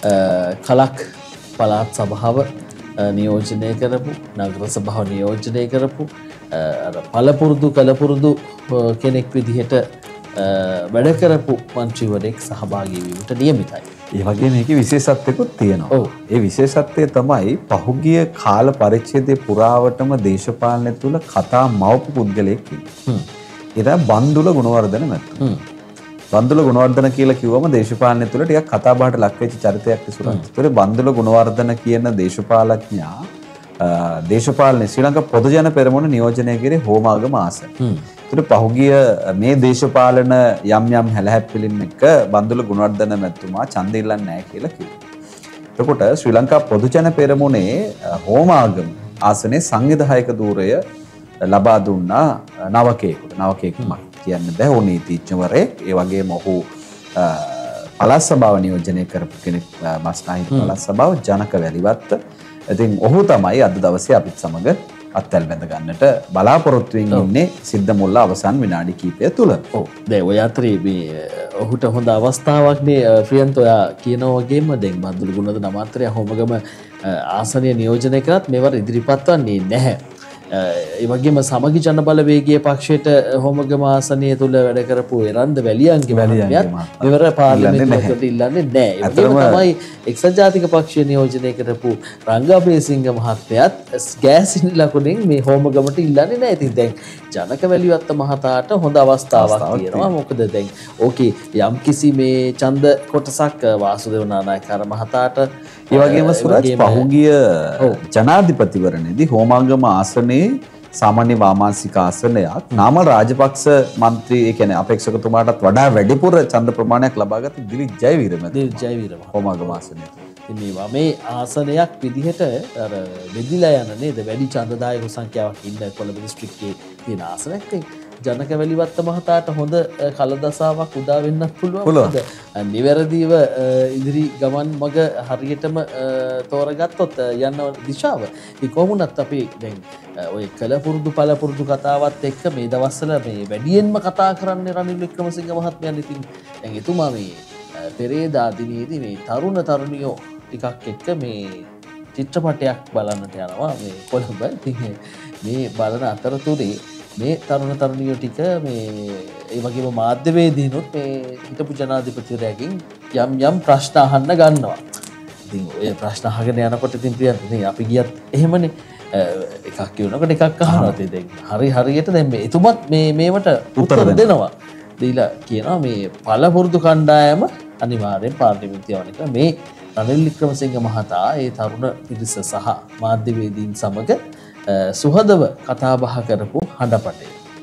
කලක් පළාත් සභාව නියෝජනය කරපු, නගර සභාව නියෝජනය කරපු පළපුරුදු කලපුරුදු කෙනෙක් විදිහට වැඩ කරපු මන්ත්‍රීවරයෙක් සහභාගී වීමට නියමිතයි. ඒ වගේ මේකේ විශේෂත්වයකුත් තියෙනවා. ඔව්. ඒ විශේෂත්වය තමයි පහුගිය කාල පරිච්ඡේදයේ පුරාවටම දේශපාලනය තුල කතා මවපු පුද්ගලයෙක් ඉන්නේ. ඒක බන්දුල ගුණවර්ධන මැතිතුමා. බන්දුල ගුණවර්ධන කියලා කිව්වම දේශපාලනය තුළ ටිකක් කතා බහට ලක් වෙච්ච චරිතයක් ඉස්සරහට. ඒතර බන්දුල ගුණවර්ධන කියන දේශපාලඥයා දේශපාලනේ ශ්‍රී ලංකා පොදු ජන පෙරමුණ නියෝජනය කරේ හෝමාගම ආසන. ඒතර පහුගිය මේ දේශපාලන යම් යම් හැලහැප්පිලින් එක බන්දුල ගුණවර්ධන මැතිතුමා ඡන්ද ඉල්ලන්නේ නැහැ කියලා කිව්වා. එතකොට ශ්‍රී ලංකා පොදු ජන පෙරමුණේ හෝමාගම ආසනයේ සංවිධායක ධූරය ලබා දුන්නා නවකයෙකුට. නවකයෙකුමයි කියන්න බෑ. ඕ නීතිඥවරයෙක්. ඒ වගේම ඔහු පළාත් සභාව නියෝජනය කරපු කෙනෙක්. මස්නාහිර පළාත් සභාව ජනක වැලිවත්ත. ඉතින් ඔහු තමයි අද දවසේ අපිත් සමග අත්වැල් බැඳ ගන්නට බලාපොරොත්තු වෙන්නේ ඉන්නේ සිද්ධමුල්ල අවසන් විනාඩි කිහිපය තුල. ඔව්. දැන් ඔය අතරේ මේ ඔහුට හොඳ අවස්ථාවක් නේ ප්‍රියන්ත ඔයා කියනා වගේම දැන් බන්දුල ගුණවර්ධන අමාත්‍යයා හොමගම ආසනය නියෝජනය කරත් මේවර ඉදිරිපත් වන්නේ නැහැ. ඒ වගේම සමගි ජන බලවේගයේ පක්ෂයට හෝමගම ආසනය තුල වැඩ කරපු එරන්ද වැලියන්ගේ මහත්මයාත් මෙවර පාර්ලිමේන්තුවට ඉල්ලන්නේ නැහැ. ඒ වගේම තමයි එක්සත් ජාතික පක්ෂය නියෝජනය කරපු රංගාපේසිංහ මහත්මයාත් ගෑස් ලකුණෙන් මේ හෝමගමට ඉල්ලන්නේ නැහැ. ඉතින් දැන් ජනක වැලිවත්ත මහතාට හොඳ අවස්ථාවක් තියෙනවා. මොකද දැන් ඕකේ යම්කිසි මේ ඡන්ද කොටසක් වාසුදේව නානායකාර මහතාට ඒ වගේම සුරජ් පහුගිය ජනාධිපතිවරණයේදී හෝමාගම ආසනයේ සාමාන්‍ය වාමාංශික ආසනයක් නාමල් රාජපක්ෂ මන්ත්‍රී ඒ කියන්නේ අපේක්ෂකතුමාටත් වඩා වැඩිපුර ඡන්ද ප්‍රමාණයක් ලබාගත් දිලිත් ජයවීර මැතිතුමා. දිලිත් ජයවීර කොමගම ආසනයේ. මේවා මේ ආසනයක් විදිහට අර බෙදිලා යන නේද වැඩි ඡන්දදායක සංඛ්‍යාවක් ඉන්න කොළඹ දිස්ත්‍රික්කයේ තියෙන ආසනයක්. ජනක වැලිවත්ත මහතාට හොඳ කලදසාවක් උදා වෙන්නත් පුළුවන්. නිවැරදිව ඉදිරි ගමන් මග හරියටම තෝරගත්තොත් යන්න දිශාව. ඒ කොහොමුණත් අපි දැන් ඔය කලපුරුදු පළපුරුදු කතාවත් එක්ක මේ දවස්වල මේ වැඩියෙන්ම කතා කරන්නේ රනිල් වික්‍රමසිංහ මහත්මයාන්. ඉතින් දැන් එතුමා මේ පෙරේදා දිනේදී මේ තරුණ තරුණියෝ ටිකක් එක්ක මේ චිත්‍රපටයක් බලන්නට යනවා මේ කොළඹ. ඉතින් මේ බලන අතරතුරේ මේ තරුණ තරුණියෝ ටික මේ ඒ වගේම මාධ්‍යවේදීනුත් මේ හිටපු ජනාධිපතිවරයාගෙන් යම් යම් ප්‍රශ්න අහන්න ගන්නවා. ඉතින් ඔය ප්‍රශ්න අහගෙන යනකොට ඉතින් ප්‍රියන්ත ඉතින් අපි ගියත් එහෙමනේ එකක් කියනකොට එකක් අහනවා. ඉතින් හරි හරියට දැන් මේ එතුමත් මේ මේවට උත්තර දෙනවා. දීලා කියනවා මේ පළපුරුදු කණ්ඩායම අනිවාර්යෙන් පාර්ලිමේන්තුව යවන එක. මේ රනිල් වික්‍රමසිංහ මහතා ඒ තරුණ පිරිස සහ මාධ්‍යවේදීන් සමග සුහදව කතා බහ කරපු හඬපටය.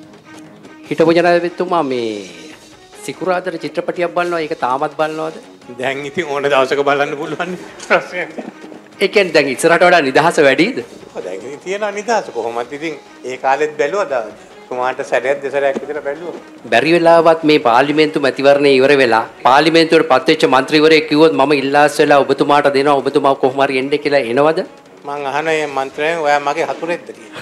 හිටපු ජනාධිපතිතුමා මේ සිකුරාදා චිත්‍රපටියක් බලනවා. ඒක තාමත් බලනවද? දැන් ඉතින් ඕන දවසක බලන්න පුළුවන් ප්‍රශ්නයක්. ඒ කියන්නේ දැන් ඉස්සරහට වඩා නිදහස වැඩිද? ඔව් දැන් ඉතින් තියෙනවා නිදහස. කොහොමද ඉතින් ඒ කාලෙත් බැලුවද? තුමාට සැරයක් දෙසරයක් විතර බැලුවා. බැරි වෙලාවත් මේ පාර්ලිමේන්තු මැතිවරණය ඉවර වෙලා පාර්ලිමේන්තුවට පත්වෙච්ච මන්ත්‍රීවරයෙක් කිව්වොත් මම ඉල්ලාස් වෙලා ඔබතුමාට දෙනවා ඔබතුමා කොහොම හරි එන්න කියලා එනවද? මං අහන මේ මන්ත්‍රයෙන් ඔයා මගේ හතුරෙක්ද කියලා.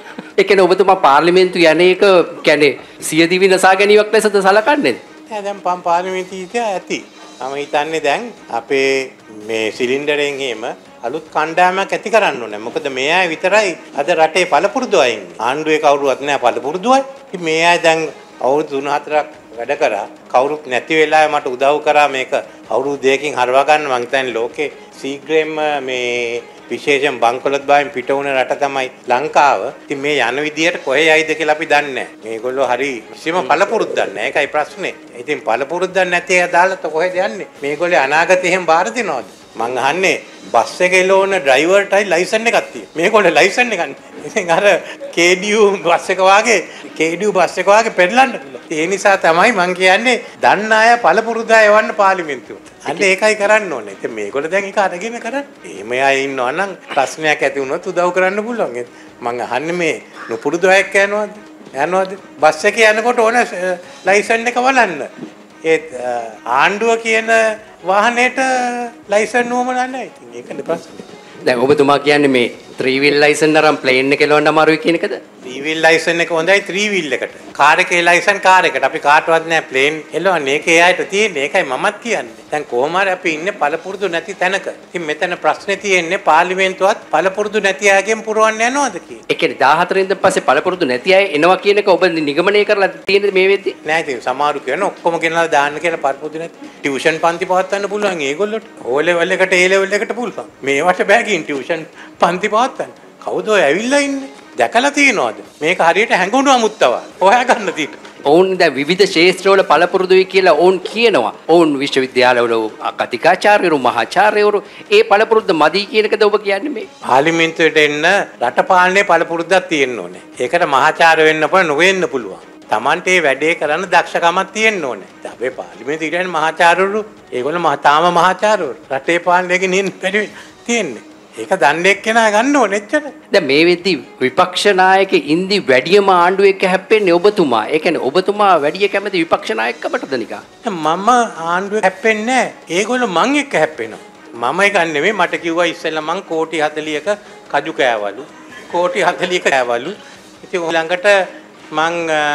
ඒ කියන්නේ ඔබතුමා පාර්ලිමේන්තු යන්නේ එක කියන්නේ සිය දිවි නසා ගැනීමක් ලෙසද සලකන්නේ? නෑ දැන් පම් පාර්ලිමේන්තුවේ ඇති. මම හිතන්නේ දැන් අපේ මේ සිලින්ඩරෙන් එහෙම අලුත් කණ්ඩායමක් ඇති කරන්න ඕනේ. මොකද මේ අය විතරයි අද රටේ පළපුරුදු අය ඉන්නේ. ආණ්ඩුවේ කවුරුවත් නෑ පළපුරුදු අය. ඉතින් මේ අය දැන් අවුරුදු තුන හතරක් වැඩ කරා. කවුරුත් නැති වෙලාවේ මට උදව් කරා මේක අවුරුදු දෙකකින් හරවා ගන්න. මං හිතන්නේ ලෝකේ ශීඝ්‍රයෙන්ම මේ විශේෂයෙන් බංකොලොත් බාහින් පිට වුණ රට තමයි ලංකාව. ඉතින් මේ යන විදියට කොහේ යයිද කියලා අපි දන්නේ නැහැ. මේගොල්ලෝ හරි කිසිම පළපුරුද්දක් නැහැ. ඒකයි ප්‍රශ්නේ. ඉතින් පළපුරුද්දක් නැති අය දාලා તો කොහෙද යන්නේ? මේගොල්ලෝ අනාගතේ එහෙම බාර දෙනවද? මං අහන්නේ බස් එකේ ලෝන ඩ්‍රයිවර්ටයි ලයිසන් එකක් තියෙනවා. මේගොල්ලෝ ලයිසන් එක ගන්න. ඉතින් අර කේ ඩී යූ බස් එක වාගේ කේ ඩී යූ බස් එක වාගේ පෙරලන්න පුළුවන්. ඒ නිසා තමයි මං කියන්නේ දන්න අය පළපුරුද්ද අය යවන්න පාර්ලිමේන්තුවට. අන්න ඒකයි කරන්න ඕනේ. ඉතින් මේගොල්ලෝ දැන් ඒක අරගෙන කරන්නේ. එහෙම අය ඉන්නවා නම් ප්‍රශ්නයක් ඇති වුණොත් උදව් කරන්න පුළුවන්. මං අහන්නේ මේ නුපුරුදු අයෙක් යනවද? යනවද? බස් එකේ යනකොට ඕන ලයිසන් එක බලන්න. ඒත් ආණ්ඩුව කියන වාහනේට ලයිසන් නෝම නැහැ. ඉතින් ඒකනේ ප්‍රශ්නේ. දැන් ඔබතුමා කියන්නේ මේ three wheel license අරන් plane එක එලවන්න අමාරුයි කියන එකද? three wheel license එක හොඳයි three wheel එකට. කාර් එකේ license කාර් එකට. අපි කාටවත් නෑ plane එලවන්නේ. ඒකේ ආයත තියෙන්නේ. ඒකයි මමත් කියන්නේ. දැන් කොහොම හරි අපි ඉන්නේ පළපුරුදු නැති තැනක. ඉතින් මෙතන ප්‍රශ්නේ තියෙන්නේ පාර්ලිමේන්තුවත් පළපුරුදු නැති අයගෙන් පුරවන්න යනවද කියන. ඒ කියන්නේ දාහතර ඉඳන් පස්සේ පළපුරුදු නැති අය එනවා කියන එක ඔබ නිගමනය කරලා තියෙනද මේ වෙද්දි? නෑ ඉතින් සමහරු කියන ඔක්කොම ගෙනලා දාන්න කියලා පළපුරුදු නැති. ටියුෂන් පන්ති පවත්වන්න පුළුවන් ඒගොල්ලොට. O level එකට A level එකට පුළුවන්. මේවට බෑ කින් ටියුෂන් පන්ති පවත්වන්න. කවුද ඔය ඇවිල්ලා ඉන්නේ? දැකලා තියනවද? මේක හරියට හැංගුණු අමුත්තවා. හොයා ගන්න තියෙනවා. ඔවුන් දැන් විවිධ ක්ෂේත්‍රවල පළපුරුදුයි කියලා ඔවුන් කියනවා. ඔවුන් විශ්වවිද්‍යාලවල කතිකාචාර්යවරු මහාචාර්යවරු ඒ පළපුරුද්ද මදි කියන එකද ඔබ කියන්නේ මේ? පාර්ලිමේන්තුවට එන්න රට පාලනයේ පළපුරුද්දක් තියෙන්න ඕනේ. ඒකට මහාචාර්ය වෙන්න පුළුවන් නොවෙන්න පුළුවන්. Tamante මේ වැඩේ කරන්න දක්ෂකමක් තියෙන්න ඕනේ. අපේ පාර්ලිමේන්තුවේ ඉන්නේ මහාචාර්යවරු. ඒගොල්ලෝ මහතාම මහාචාර්යවරු. රටේ පාලනයකින් ඉන්න බැරි තියෙන්නේ. ඒක දන්නේ එක්කෙනා ගන්න ඕනේ එච්චර. දැන් මේ වෙද්දි විපක්ෂ නායක ඉන්දි වැඩියම ආණ්ඩුව එක්ක හැප්පෙන්නේ ඔබතුමා. ඒ කියන්නේ ඔබතුමා වැඩිය කැමති විපක්ෂ නායකකමටද නිකන්? මම ආණ්ඩුව හැප්පෙන්නේ නැහැ. ඒගොල්ලෝ මං එක්ක හැප්පෙනවා. මම ඒක නෙමෙයි මට කිව්වා ඉස්සෙල්ලා මං කෝටි හතළිහක කජු කෑවලු. කෝටි හතළිහක කෑවලු. ඉතින් ළඟට මං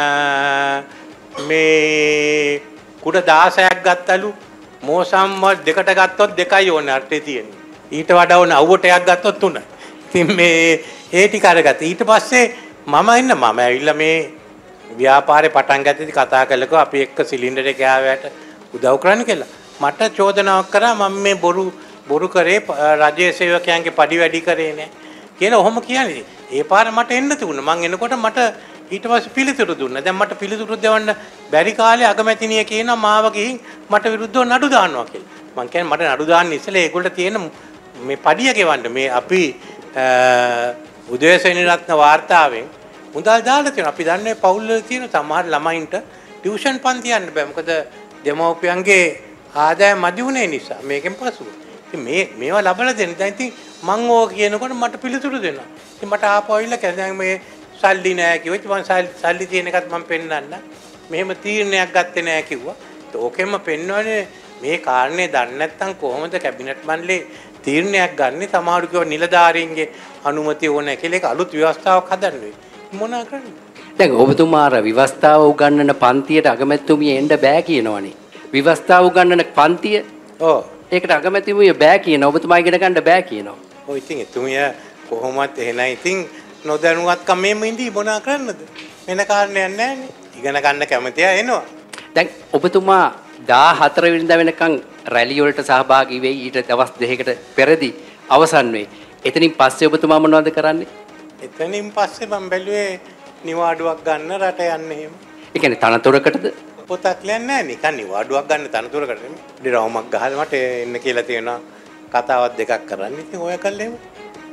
මේ කුඩ දහසක් ගත්තලු. මෝසම් දෙකට ගත්තොත් දෙකයි ඕනේ අර්ථය තියෙන්නේ. ඊට වඩා ඕන අවුවට එකක් ගත්තොත් තුනයි. ඉතින් මේ ඒ ටික අරගත්තා. ඊට පස්සේ මම ඉන්න මම ඇවිල්ලා මේ ව්‍යාපාරේ පටන් ගත්තේදී කතා කළකෝ අපි එක්ක සිලින්ඩර් එක ආවයට උදව් කරන්න කියලා. මට චෝදනාවක් කරා මම මේ බොරු බොරු කරේ රජයේ සේවකයන්ගේ පඩි වැඩි කරේ නෑ කියලා ඔහොම කියන්නේ. ඒ පාර මට එන්න තිබුණා. මං එනකොට මට ඊට පස්සේ පිළිතුරු දුන්නා. දැන් මට පිළිතුරු දෙවන්න බැරි කාලේ අගමැතිනිය කියනවා මාව ගිහින් මට විරුද්ධව නඩු දානවා කියලා. මං කියන්නේ මට නඩු දාන්න ඉස්සෙල්ලා ඒගොල්ලෝ තියෙන මේ පඩිය ගෙවන්න මේ අපි උදේසේනි රත්න වාර්තාවෙන් මුදල් දාලා තියෙනවා. අපි දන්නේ පවුල් වල තියෙන සමහර ළමයින්ට ටියුෂන් පන්ති යන්න බෑ. මොකද දෙමව්පියන්ගේ ආදායම මදි වුණේ නිසා මේකෙන් පසුව. ඉතින් මේ මේවා ලබලා දෙන්න. දැන් ඉතින් මං ඕක කියනකොට මට පිළිතුරු දෙනවා. ඉතින් මට ආපහු ඇවිල්ලා දැන් මේ සල්ලි නෑ කිව්වා. මං සල්ලි තියෙන එකත් මං පෙන්නන්න. මෙහෙම තීරණයක් ගත්තේ නෑ කිව්වා. ඒත් ඕකෙම පෙන්වන්නේ මේ කාරණේ දන්නේ නැත්නම් කොහොමද කැබිනට් මණ්ඩලේ තීරණයක් ගන්න? සමහරු කිව්වා නිලධාරීන්ගේ අනුමැතිය ඕනේ කියලා ඒක අලුත් ව්‍යවස්ථාවක් හදන්නේ. මොනවා කරන්නේ? දැන් ඔබතුමා අර ව්‍යවස්ථාව උගන්වන පන්තියට අගමැතිතුමිය එන්න බෑ කියනවනේ. ව්‍යවස්ථාව උගන්වන පන්තිය ඔව් ඒකට අගමැතිතුමිය බෑ කියනවා. ඔබතුමා ඉගෙන ගන්න බෑ කියනවා. ඔය ඉතින් එතුමිය කොහොමත් එහෙනම් ඉතින් නොදැනුවත්කම මෙහෙම ඉඳී මොනා කරන්නද? වෙන කාරණයක් නැහැනේ. ඉගෙන ගන්න කැමති අය එනවා. දැන් ඔබතුමා දාහතර වෙනිදා වෙනකන් රැලි වලට සහභාගී වෙයි. ඊට දවස් දෙකකට පෙරදී අවසන් වෙයි. එතනින් පස්සේ ඔබතුමා මොනවද කරන්නේ? එතනින් පස්සේ මම බැලුවේ නිවාඩුවක් ගන්න රට යන්න එහෙම. ඒ කියන්නේ තනතුරකටද? පොතක් ලියන්නේ නැහැ. නිකන් නිවාඩුවක් ගන්න තනතුරකට නෙමෙයි. ඩිරවුමක් ගහලා මට එන්න කියලා තියෙනවා. කතාවක් දෙකක් කරන්න. ඉතින් ඔය කල්ලේ එහෙම.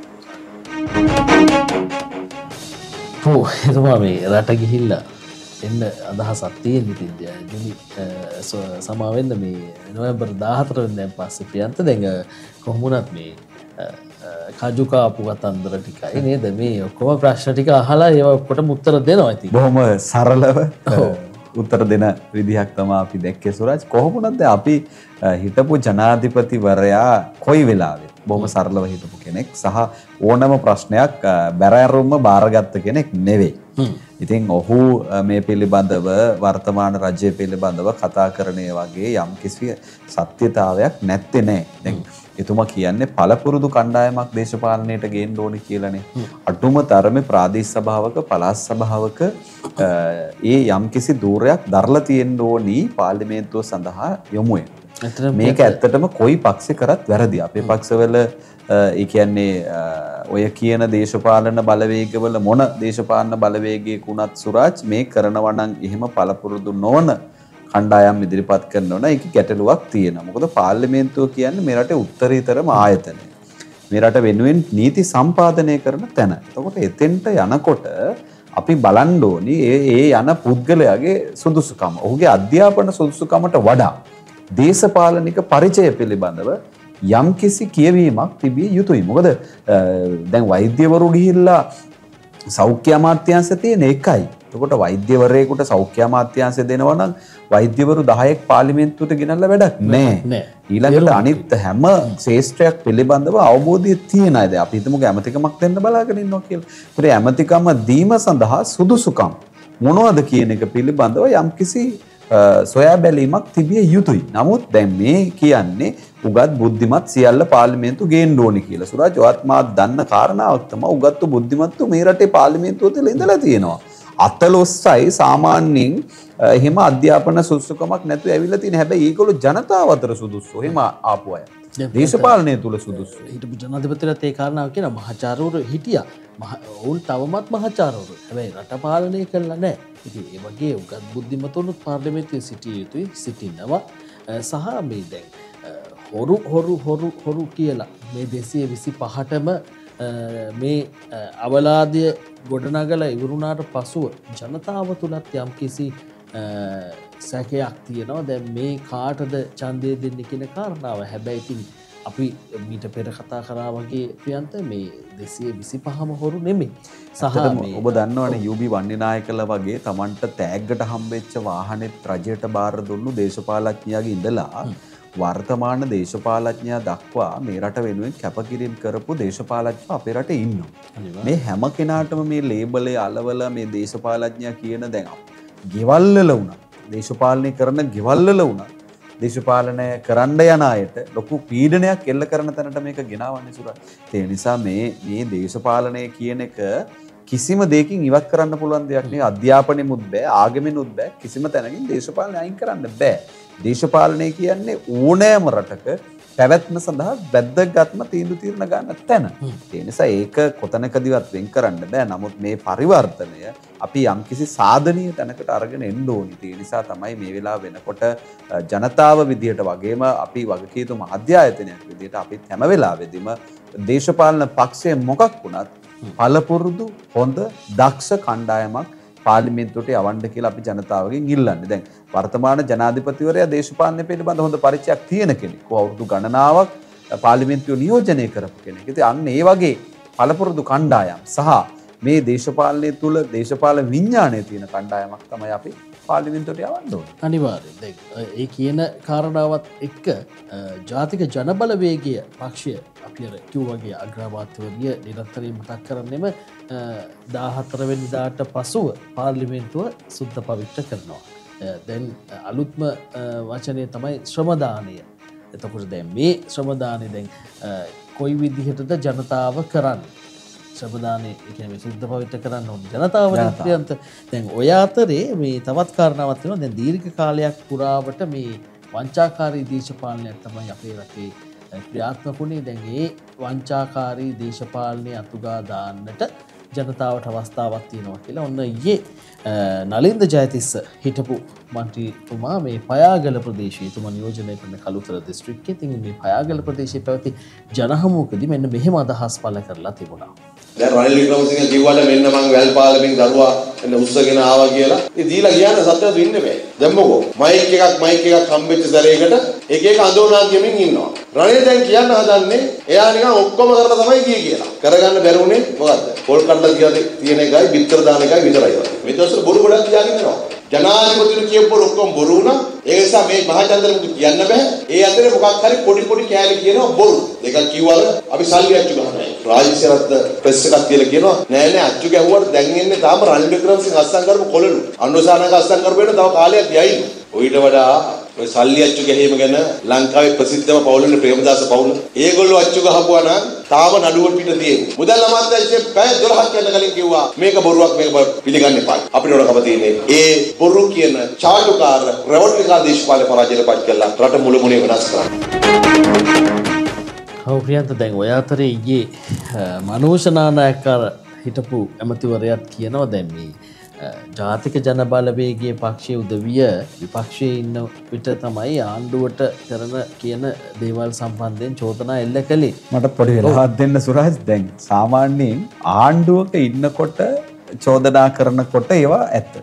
ඔව් එතුමා මේ රට ගිහිල්ලා එන්න අදහසක් තියෙන ඉතින් ජුනි සමාවෙන්න මේ නොවැම්බර් දාහතර වෙනිදාන් පස්සේ ප්‍රියන්ත දැන් කොහොමුණත් මේ කජුකාපු කතන්දර ටිකයි නේද මේ ඔක්කොම ප්‍රශ්න ටික අහලා ඒවා ඔක්කොටම උත්තර දෙනවා ඉතින් බොහොම සරලව උත්තර දෙන විදිහක් තමයි අපි දැක්කේ සුරජ්. කොහොමුණත් දැන් අපි හිටපු ජනාධිපතිවරයා කොයි වෙලාවෙත් බොහොම සරලව හිටපු කෙනෙක් සහ ඕනම ප්‍රශ්නයක් බැරෑරුම්ම බාරගත්ත කෙනෙක් නෙවෙයි. ඉතින් ඔහු මේ පිළිබඳව වර්තමාන රජය පිළිබඳව කතා කරන්නේ වගේ යම් කිසි සත්‍යතාවයක් නැත්තේ නෑ. දැන් එතුමා කියන්නේ පළපුරුදු කණ්ඩායමක් දේශපාලනයට ගේන්න ඕනේ කියලානේ. අටුම තරමේ ප්‍රාදේශ සභාවක පළාත් සභාවක ඒ යම් කිසි දූරයක් දරලා තියෙන්න ඕනි පාර්ලිමේන්තුව සඳහා යොමු වෙන්න. මේක ඇත්තටම කොයි පක්ෂේ කරත් වැරදි. අපේ පක්ෂවල ඒ කියන්නේ ඔය කියන දේශපාලන බලවේගවල මොන දේශපාලන බලවේගයක වුණත් සුරාජ් මේ කරනවා නම් එහෙම පළපුරුදු නොවන කණ්ඩායම් ඉදිරිපත් කරනවා නම් ඒක ගැටලුවක් තියෙනවා. මොකද පාර්ලිමේන්තුව කියන්නේ මේ රටේ උත්තරීතරම ආයතනය. මේ රට වෙනුවෙන් නීති සම්පාදනය කරන තැන. එතකොට එතෙන්ට යනකොට අපි බලන්න ඕනි ඒ ඒ යන පුද්ගලයාගේ සුදුසුකම. ඔහුගේ අධ්‍යාපන සුදුසුකමට වඩා දේශපාලනික පරිචය පිළිබඳව යම් කිසි කියවීමක් තිබිය යුතුයි. මොකද දැන් වෛද්‍යවරු ගිහිල්ලා සෞඛ්‍ය අමාත්‍යාංශය තියෙන එකයි. එතකොට වෛද්‍යවරයෙකුට සෞඛ්‍ය අමාත්‍යාංශය දෙනවා නම් වෛද්‍යවරු දහයක් පාර්ලිමේන්තුවට ගෙනල්ලා වැඩක් නැහැ. ඊළඟට අනිත් හැම ශේෂ්ත්‍රයක් පිළිබඳව අවබෝධය තියෙන අයද අපි හිතමුකෝ ඇමතිකමක් දෙන්න බලාගෙන ඉන්නවා කියලා. ඒත් ඇමතිකම දීම සඳහා සුදුසුකම් මොනවද කියන එක පිළිබඳව යම් කිසි සොයා බැලීමක් තිබිය යුතුයි. නමුත් දැන් මේ කියන්නේ උගත් බුද්ධිමත් සියල්ල පාර්ලිමේන්තු ගේන්න ඕනේ කියලා. සුරාජ් ඔයත් මාත් දන්න කාරණාවක් තමයි උගත්තු බුද්ධිමත්තු මේ රටේ පාර්ලිමේන්තුව තුළ ඉඳලා තියෙනවා. අතලොස්සයි සාමාන්‍යයෙන් එහෙම අධ්‍යාපන සුදුසුකමක් නැතුව ඇවිල්ලා තියෙන. හැබැයි ඒගොල්ලෝ ජනතාව අතර සුදුසු. එහෙම ආපු අය. දේශපාලනය තුළ සුදුසු. හිටපු ජනාධිපතිලාත් ඒ කාරණාව කියන මහාචාර්යවරු හිටියා. ඔවුන් තවමත් මහාචාර්යවරු. හැබැයි රට පාලනය කළා නැහැ. ඉතින් ඒ වගේ උගත් බුද්ධිමතුන්ුත් පාර්ලිමේන්තුවේ සිටිය යුතුයි සිටිනවා. සහ මේ දැන් හොරු හොරු හොරු හොරු කියලා මේ දෙසිය විසි පහටම මේ අවලාදය ගොඩනගලා ඉවරුණාට පසුව ජනතාව තුළත් යම් කිසි සැකයක් තියෙනවා. දැන් මේ කාටද ඡන්දය දෙන්නේ කියන කාරණාව. හැබැයි ඉතින් අපි මීට පෙර කතා කරා වගේ ප්‍රියන්ත මේ දෙසිය විසි පහම හොරු නෙමෙයි. සහ ඔබ දන්නවනේ යූබී වන්නිනායකලා වගේ Tamanට තෑග්ගට හම්බෙච්ච වාහනේත් රජයට බාර දුන්නු දේශපාලඥයාගේ ඉඳලා වර්තමාන දේශපාලඥයා දක්වා මේ රට වෙනුවෙන් කැපකිරීම කරපු දේශපාලඥයෝ අපේ රටේ ඉන්නවා. මේ හැම කෙනාටම මේ ලේබලේ අලවල මේ දේශපාලඥයා කියන දැන් ගෙවල් වල වුණා. දේශපාලනය කරන ගෙවල් වල වුණා. දේශපාලනය කරන්න යන අයට ලොකු පීඩනයක් එල්ල කරන තැනට මේක ගෙනාවන්නේ සුරා. ඒ නිසා මේ මේ දේශපාලනය කියන එක කිසිම දෙයකින් ඉවත් කරන්න පුළුවන් දෙයක් නෙවෙයි. අධ්‍යාපනෙමුත් බෑ, ආගමෙනුත් බෑ. කිසිම තැනකින් දේශපාලනය අයින් කරන්න බෑ. දේශපාලනය කියන්නේ ඕනෑම රටක පැවැත්ම සඳහා වැදගත්ම තීන්දුව తీරන ගන්න තැන. ඒ නිසා ඒක කොතනකදීවත් වෙන් කරන්න බෑ. නමුත් මේ පරිවර්තනය අපි යම්කිසි සාධනීය තැනකට අරගෙන එන්න ඕනි. ඒ නිසා තමයි මේ වෙලාව වෙනකොට ජනතාව විදියට වගේම අපි වගකීතු මාධ්‍ය ආයතනයක් විදියට අපිත් හැම වෙලාවෙදීම දේශපාලන පක්ෂය මොකක් වුණත් පළපුරුදු හොඳ දක්ෂ කණ්ඩායමක් පාර්ලිමේන්තුවට යවන්න කියලා අපි ජනතාවගෙන් ඉල්ලන්නේ. දැන් වර්තමාන ජනාධිපතිවරයා දේශපාලනය පිළිබඳ හොඳ පරිචයක් තියෙන කෙනෙක්. අවුරුදු ගණනාවක් පාර්ලිමේන්තුව නියෝජනය කරපු කෙනෙක්. ඉතින් අන්න ඒ වගේ පළපුරුදු කණ්ඩායම් සහ මේ දේශපාලනය තුල දේශපාලන විඥානය තියෙන කණ්ඩායමක් තමයි අපි පාර්ලිමේන්තුවට යවන්න ඕනේ. අනිවාර්යෙන්. දැන් ඒ කියන කාරණාවත් එක්ක ජාතික ජනබලවේගය පක්ෂය අපි අර කිව්වාගේ අග්‍රාමාත්‍යවරිය නිරන්තරයෙන් මතක් කරන්නෙම දාහතර වෙනිදාට පසුව පාර්ලිමේන්තුව සුද්ධ පවිත්‍ර කරනවා. දැන් අලුත්ම වචනය තමයි ශ්‍රමදානය. එතකොට දැන් මේ ශ්‍රමදානය දැන් කොයි විදිහටද ජනතාව කරන්නේ? ශ්‍රමදානය කියන්නේ සුද්ධ පවිත්‍ර කරන්න ඕන ජනතාවනේ ප්‍රියන්ත. දැන් ඔය අතරේ මේ තවත් කාරණාවක් තියෙනවා. දැන් දීර්ඝ කාලයක් පුරාවට මේ වංචාකාරී දේශපාලනයක් තමයි අපේ රටේ ක්‍රියාත්මක වුණේ. දැන් ඒ වංචාකාරී දේශපාලනය අතුගා දාන්නට ජනතාවට අවස්ථාවක් තියෙනවා කියලා ඔන්න ඊයේ නලින්ද ජයතිස්ස හිටපු මන්ත්‍රීතුමා මේ පයාගල ප්‍රදේශයේ තුමා නියෝජනය කරන කළුතර දිස්ත්‍රික්කයේ තින් මේ පයාගල ප්‍රදේශයේ පැවති ජනහමුවකදී මෙන්න මෙහෙම අදහස් පළ කරලා තිබුණා. දැන් රනිල් වික්‍රමසිංහ කිව්වට මෙන්න මං වැල් පාලමින් දරුවා එන්න උස්සගෙන ආවා කියලා. ඉතින් දීලා ගියාන සත්‍යවත් ඉන්න බෑ. දැන් මොකෝ මයික් එකක් මයික් එකක් හම්බෙච්ච සැරේකට එක එක අඳෝනා කියමින් ඉන්නවා. රනිල් දැන් කියන්න හදන්නේ එයා නිකන් ඔක්කොම කරලා තමයි ගියේ කියලා. කරගන්න බැරුනේ මොකද්ද? පොල් කඩලා කියලා තියෙන එකයි බිත්තර දාන එකයි විතරයි. මේ දවස්වල බොරු ගොඩක් තියාගෙන ඉන්නවා. ජනාධිපතිතුමා කියපු ඔක්කොම බොරු වුණා. ඒ නිසා මේ මහචන්ද්‍ර මුතු කියන්න බෑ. ඒ අතරේ මොකක් හරි පොඩි පොඩි කෑලි කියනවා බොරු. දෙකක් කිව්වල අපි සල්ලි අච්චු ගන්නවා. රාජ්‍යසේනත් ප්‍රෙස් එකක් කියලා කියනවා. නෑ නෑ අච්චු ගැහුවට දැන් එන්නේ තාම රනිල් වික්‍රමසිංහ අස්සම් කරපු කොළලු. අනුසානක අස්සම් කරපු වෙන තව කාලයක් යයි. ඔයිට වඩා ඔය සල්ලි අච්චු ගැහිම ගැන ලංකාවේ ප්‍රසිද්ධම පවුලනේ ප්‍රේමදාස පවුල. ඒගොල්ලෝ අච්චු ගහපුවා නම් තාම නඩුවට පිට තියෙන්නේ. මුදල් අමාත්‍යාංශයේ පැය දොළහක් යන කලින් කිව්වා මේක බොරුවක් මේක පිළිගන්න එපා. අපිට උඩ කම තියෙන්නේ. ඒ බොරු කියන චාටුකාර රෙවොල්ට්‍රිකා දේශපාලන පරාජයට පත් කළා රට මුල මුනේ වෙනස් කරා. ඔව් ප්‍රියන්ත දැන් ඔය අතරේ ඊයේ මනෝජ් නානායක්කාර හිටපු ඇමතිවරයාත් කියනවා දැන් මේ ජාතික ජනබලවේගයේ පක්ෂයේ උදවිය විපක්ෂයේ ඉන්න විට තමයි ආණ්ඩුවට කරන කියන දේවල් සම්බන්ධයෙන් චෝදනා එල්ල කළේ. මට පොඩි වෙලාවක් දෙන්න සුරාජ්. දැන් සාමාන්‍යයෙන් ආණ්ඩුවක ඉන්නකොට චෝදනා කරනකොට ඒවා ඇත්ත.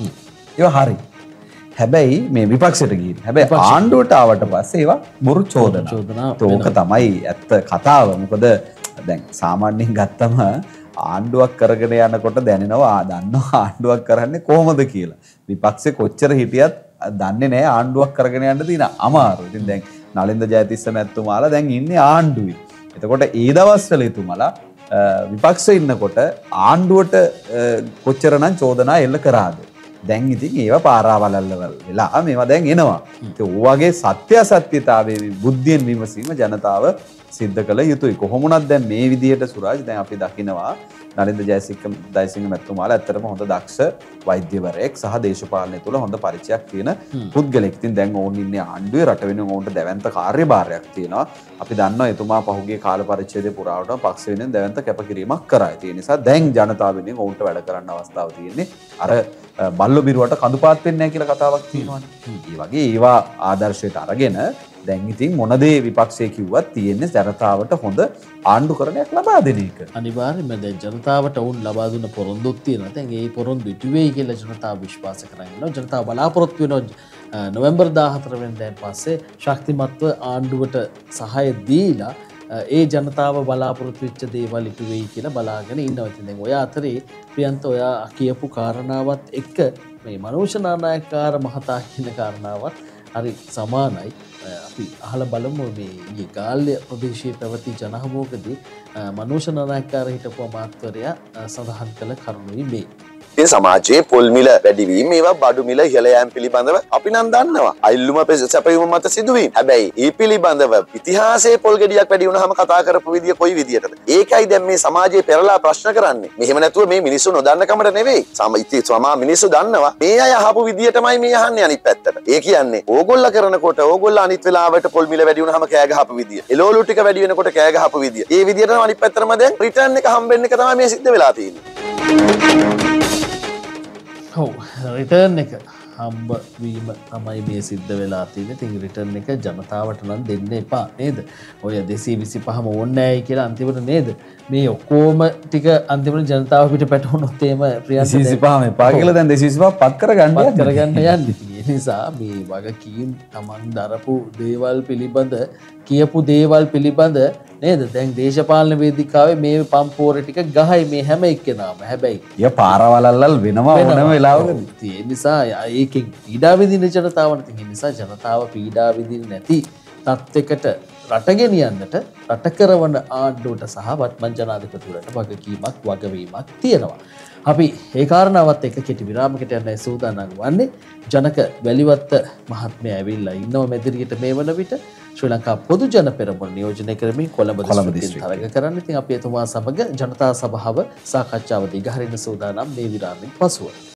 ඒවා හරි. හැබැයි මේ විපක්ෂයට ගිහින් හැබැයි ආණ්ඩුවට ආවට පස්සේ ඒවා බොරු චෝදනා. චෝදනා ඒක තමයි ඇත්ත කතාව. මොකද දැන් සාමාන්‍යයෙන් ගත්තම ආණ්ඩුවක් කරගෙන යනකොට දැනෙනවා දන්නවා ආණ්ඩුවක් කරන්නේ කොහොමද කියලා. විපක්ෂේ කොච්චර හිටියත් දන්නේ නැහැ ආණ්ඩුවක් කරගෙන යන්න තියෙන අමාරු. ඉතින් දැන් නලින්ද ජයතිස්ස මැතිතුමාලා දැන් ඉන්නේ ආණ්ඩුවේ. එතකොට ඒ දවස්වල එතුමාලා විපක්ෂේ ඉන්නකොට ආණ්ඩුවට කොච්චරනම් චෝදනා එල්ල කරාද? දැන් ඉතින් ඒවා පාරාවලල්ලවල් වෙලා මේවා දැන් එනවා. ඒ වගේ සත්‍ය අසත්‍යතාවයේ බුද්ධියෙන් විමසීම ජනතාව සිද්ධ කළ යුතුයි. කොහොමුණත් දැන් මේ විදිහට සුරාජ් දැන් අපි දකිනවා නලින්ද ජයසිංහ දයසිංහ මැතිතුමාලා ඇත්තටම හොඳ දක්ෂ වෛද්‍යවරයෙක් සහ දේශපාලනය තුළ හොඳ පරිචයක් තියෙන පුද්ගලෙක්. ඉතින් දැන් ඕන් ඉන්නේ ආණ්ඩුවේ රට වෙනුවෙන් ඕන්ට දැවැන්ත කාර්යභාරයක් තියෙනවා. අපි දන්නවා එතුමා පහුගිය කාල පරිච්ඡේදය පුරාවටම පක්ෂ වෙනුවෙන් දැවැන්ත කැපකිරීමක් කරා. ඒ නිසා දැන් ජනතාව වෙනුවෙන් ඕන්ට වැඩ කරන්න අවස්ථාව තියෙන්නේ. අර බල්ලෝ බිරුවට කඳු පාත් වෙන්නේ නැහැ කියලා කතාවක් තියෙනවානේ. ඒ වගේ ඒවා ආදර්ශයට අරගෙන දැන් ඉතින් මොන දේ විපක්ෂයේ කිව්වත් තියෙන්නේ ජනතාවට හොඳ ආණ්ඩුකරණයක් ලබා දෙන එක. අනිවාර්යයෙන්ම දැන් ජනතාවට වුන් ලබා දුන්න පොරොන්දුක් තියෙනවා. දැන් ඒ පොරොන්දු ඉටු වෙයි කියලා ජනතාව විශ්වාස කරගෙන ඉන්නවා. ජනතාව බලාපොරොත්තු වෙනවා නොවැම්බර් දාහතර වෙනිදාන් පස්සේ ශක්තිමත්ව ආණ්ඩුවට සහාය දීලා ඒ ජනතාව බලාපොරොත්තු වෙච්ච දේවල් ඉටු වෙයි කියලා බලාගෙන ඉන්නවා. ඉතින් දැන් ඔය අතරේ ප්‍රියන්ත ඔයා කියපු කාරණාවත් එක්ක මේ මනෝජ් නානායක්කාර මහතා කියන කාරණාවත් හරි සමානයි. අපි අහලා බලමු මේ ගාල්‍ය ප්‍රදේශයේ පැවති ජනහමුවකදී මනෝජ් නානායක්කාර හිටපු අමාත්‍යවරයා සඳහන් කළ කරුණුයි මේ. ඉතින් සමාජයේ පොල් මිල වැඩිවීම මේවා බඩු මිල ඉහළ යෑම පිළිබඳව අපි නම් දන්නවා. අයිල්ලුම සැපයීම මත සිදුවීම. හැබැයි ඒ පිළිබඳව ඉතිහාසයේ පොල් ගෙඩියක් වැඩි වුණාම කතා කරපු විදිය කොයි විදියටද? ඒකයි දැන් මේ සමාජයේ පෙරලා ප්‍රශ්න කරන්නේ. මෙහෙම නැතුව මේ මිනිස්සු නොදන්න කමට නෙවෙයි. සමා මිනිස්සු දන්නවා. මේ අය අහපු විදියටමයි මේ අහන්නේ අනිත් පැත්තට. ඒ කියන්නේ ඕගොල්ල කරනකොට ඕගොල්ල අනිත් වෙලාවට පොල් මිල වැඩි වුණාම කෑ ගහපු විදිය. එළවලු ටික වැඩි වෙනකොට කෑ ගහපු විදිය. ඒ විදියටම අනිත් පැත්තටම දැන් රිටර්න් එක හම්බෙන්න එක තමයි මේ සිද්ධ වෙලා තියෙන්නේ. ඔව් රිටර්න් එක හම්බවීම තමයි මේ සිද්ධ වෙලා තියෙන්නේ. ඉතින් රිටර්න් එක ජනතාවට නම් දෙන්න එපා නේද? ඔය දෙසිය විසිපහම ඕනේ නැහැ කියලා අන්තිමට නේද? මේ ඔක්කොම ටික අන්තිමට ජනතාව පිට පැටවුනොත් එහෙම ප්‍රියන්ත දෙසිය විසිපහම එපා කියලා දැන් දෙසිය විසිපහ පත් කරගන්න පත් කරගන්න යන්නේ. ඒ නිසා මේ වගකීම් Taman දරපු දේවල් පිළිබඳ කියපු දේවල් පිළිබඳ නේද? දැන් දේශපාලන වේදිකාවේ මේ පම්පෝර ටික ගහයි මේ හැම එක්කෙනාම. හැබැයි ය පාරවලල්ලල් වෙනවා ඕනම වෙලාවකදී. ඒ නිසා ඒකෙන් පීඩා විඳින ජනතාවට තියෙන නිසා ජනතාව පීඩා විඳින්නේ නැති තත්යකට රට ගෙනියන්නට රට කරවන ආණ්ඩුවට සහ වත්මන් ජනාධිපතිවරට වගකීමක් වගවීමක් තියෙනවා. අපි ඒ කාරණාවත් එක්ක කෙටි විරාමයකට යන්නයි සූදානම් වන්නේ. ජනක වැලිවත්ත මහත්මයා ඇවිල්ලා ඉන්නව මෙදිරියට මේ වන විට ශ්‍රී ලංකා පොදු ජන පෙරමුණ නියෝජනය කරමින් කොළඹ දිස්ත්‍රික්කයෙන් තරග කරන්න. ඉතින් අපි එතුමා සමග ජනතා සභාව සාකච්ඡාව දිගහරින්න සූදානම් මේ විරාමයෙන් පසුව.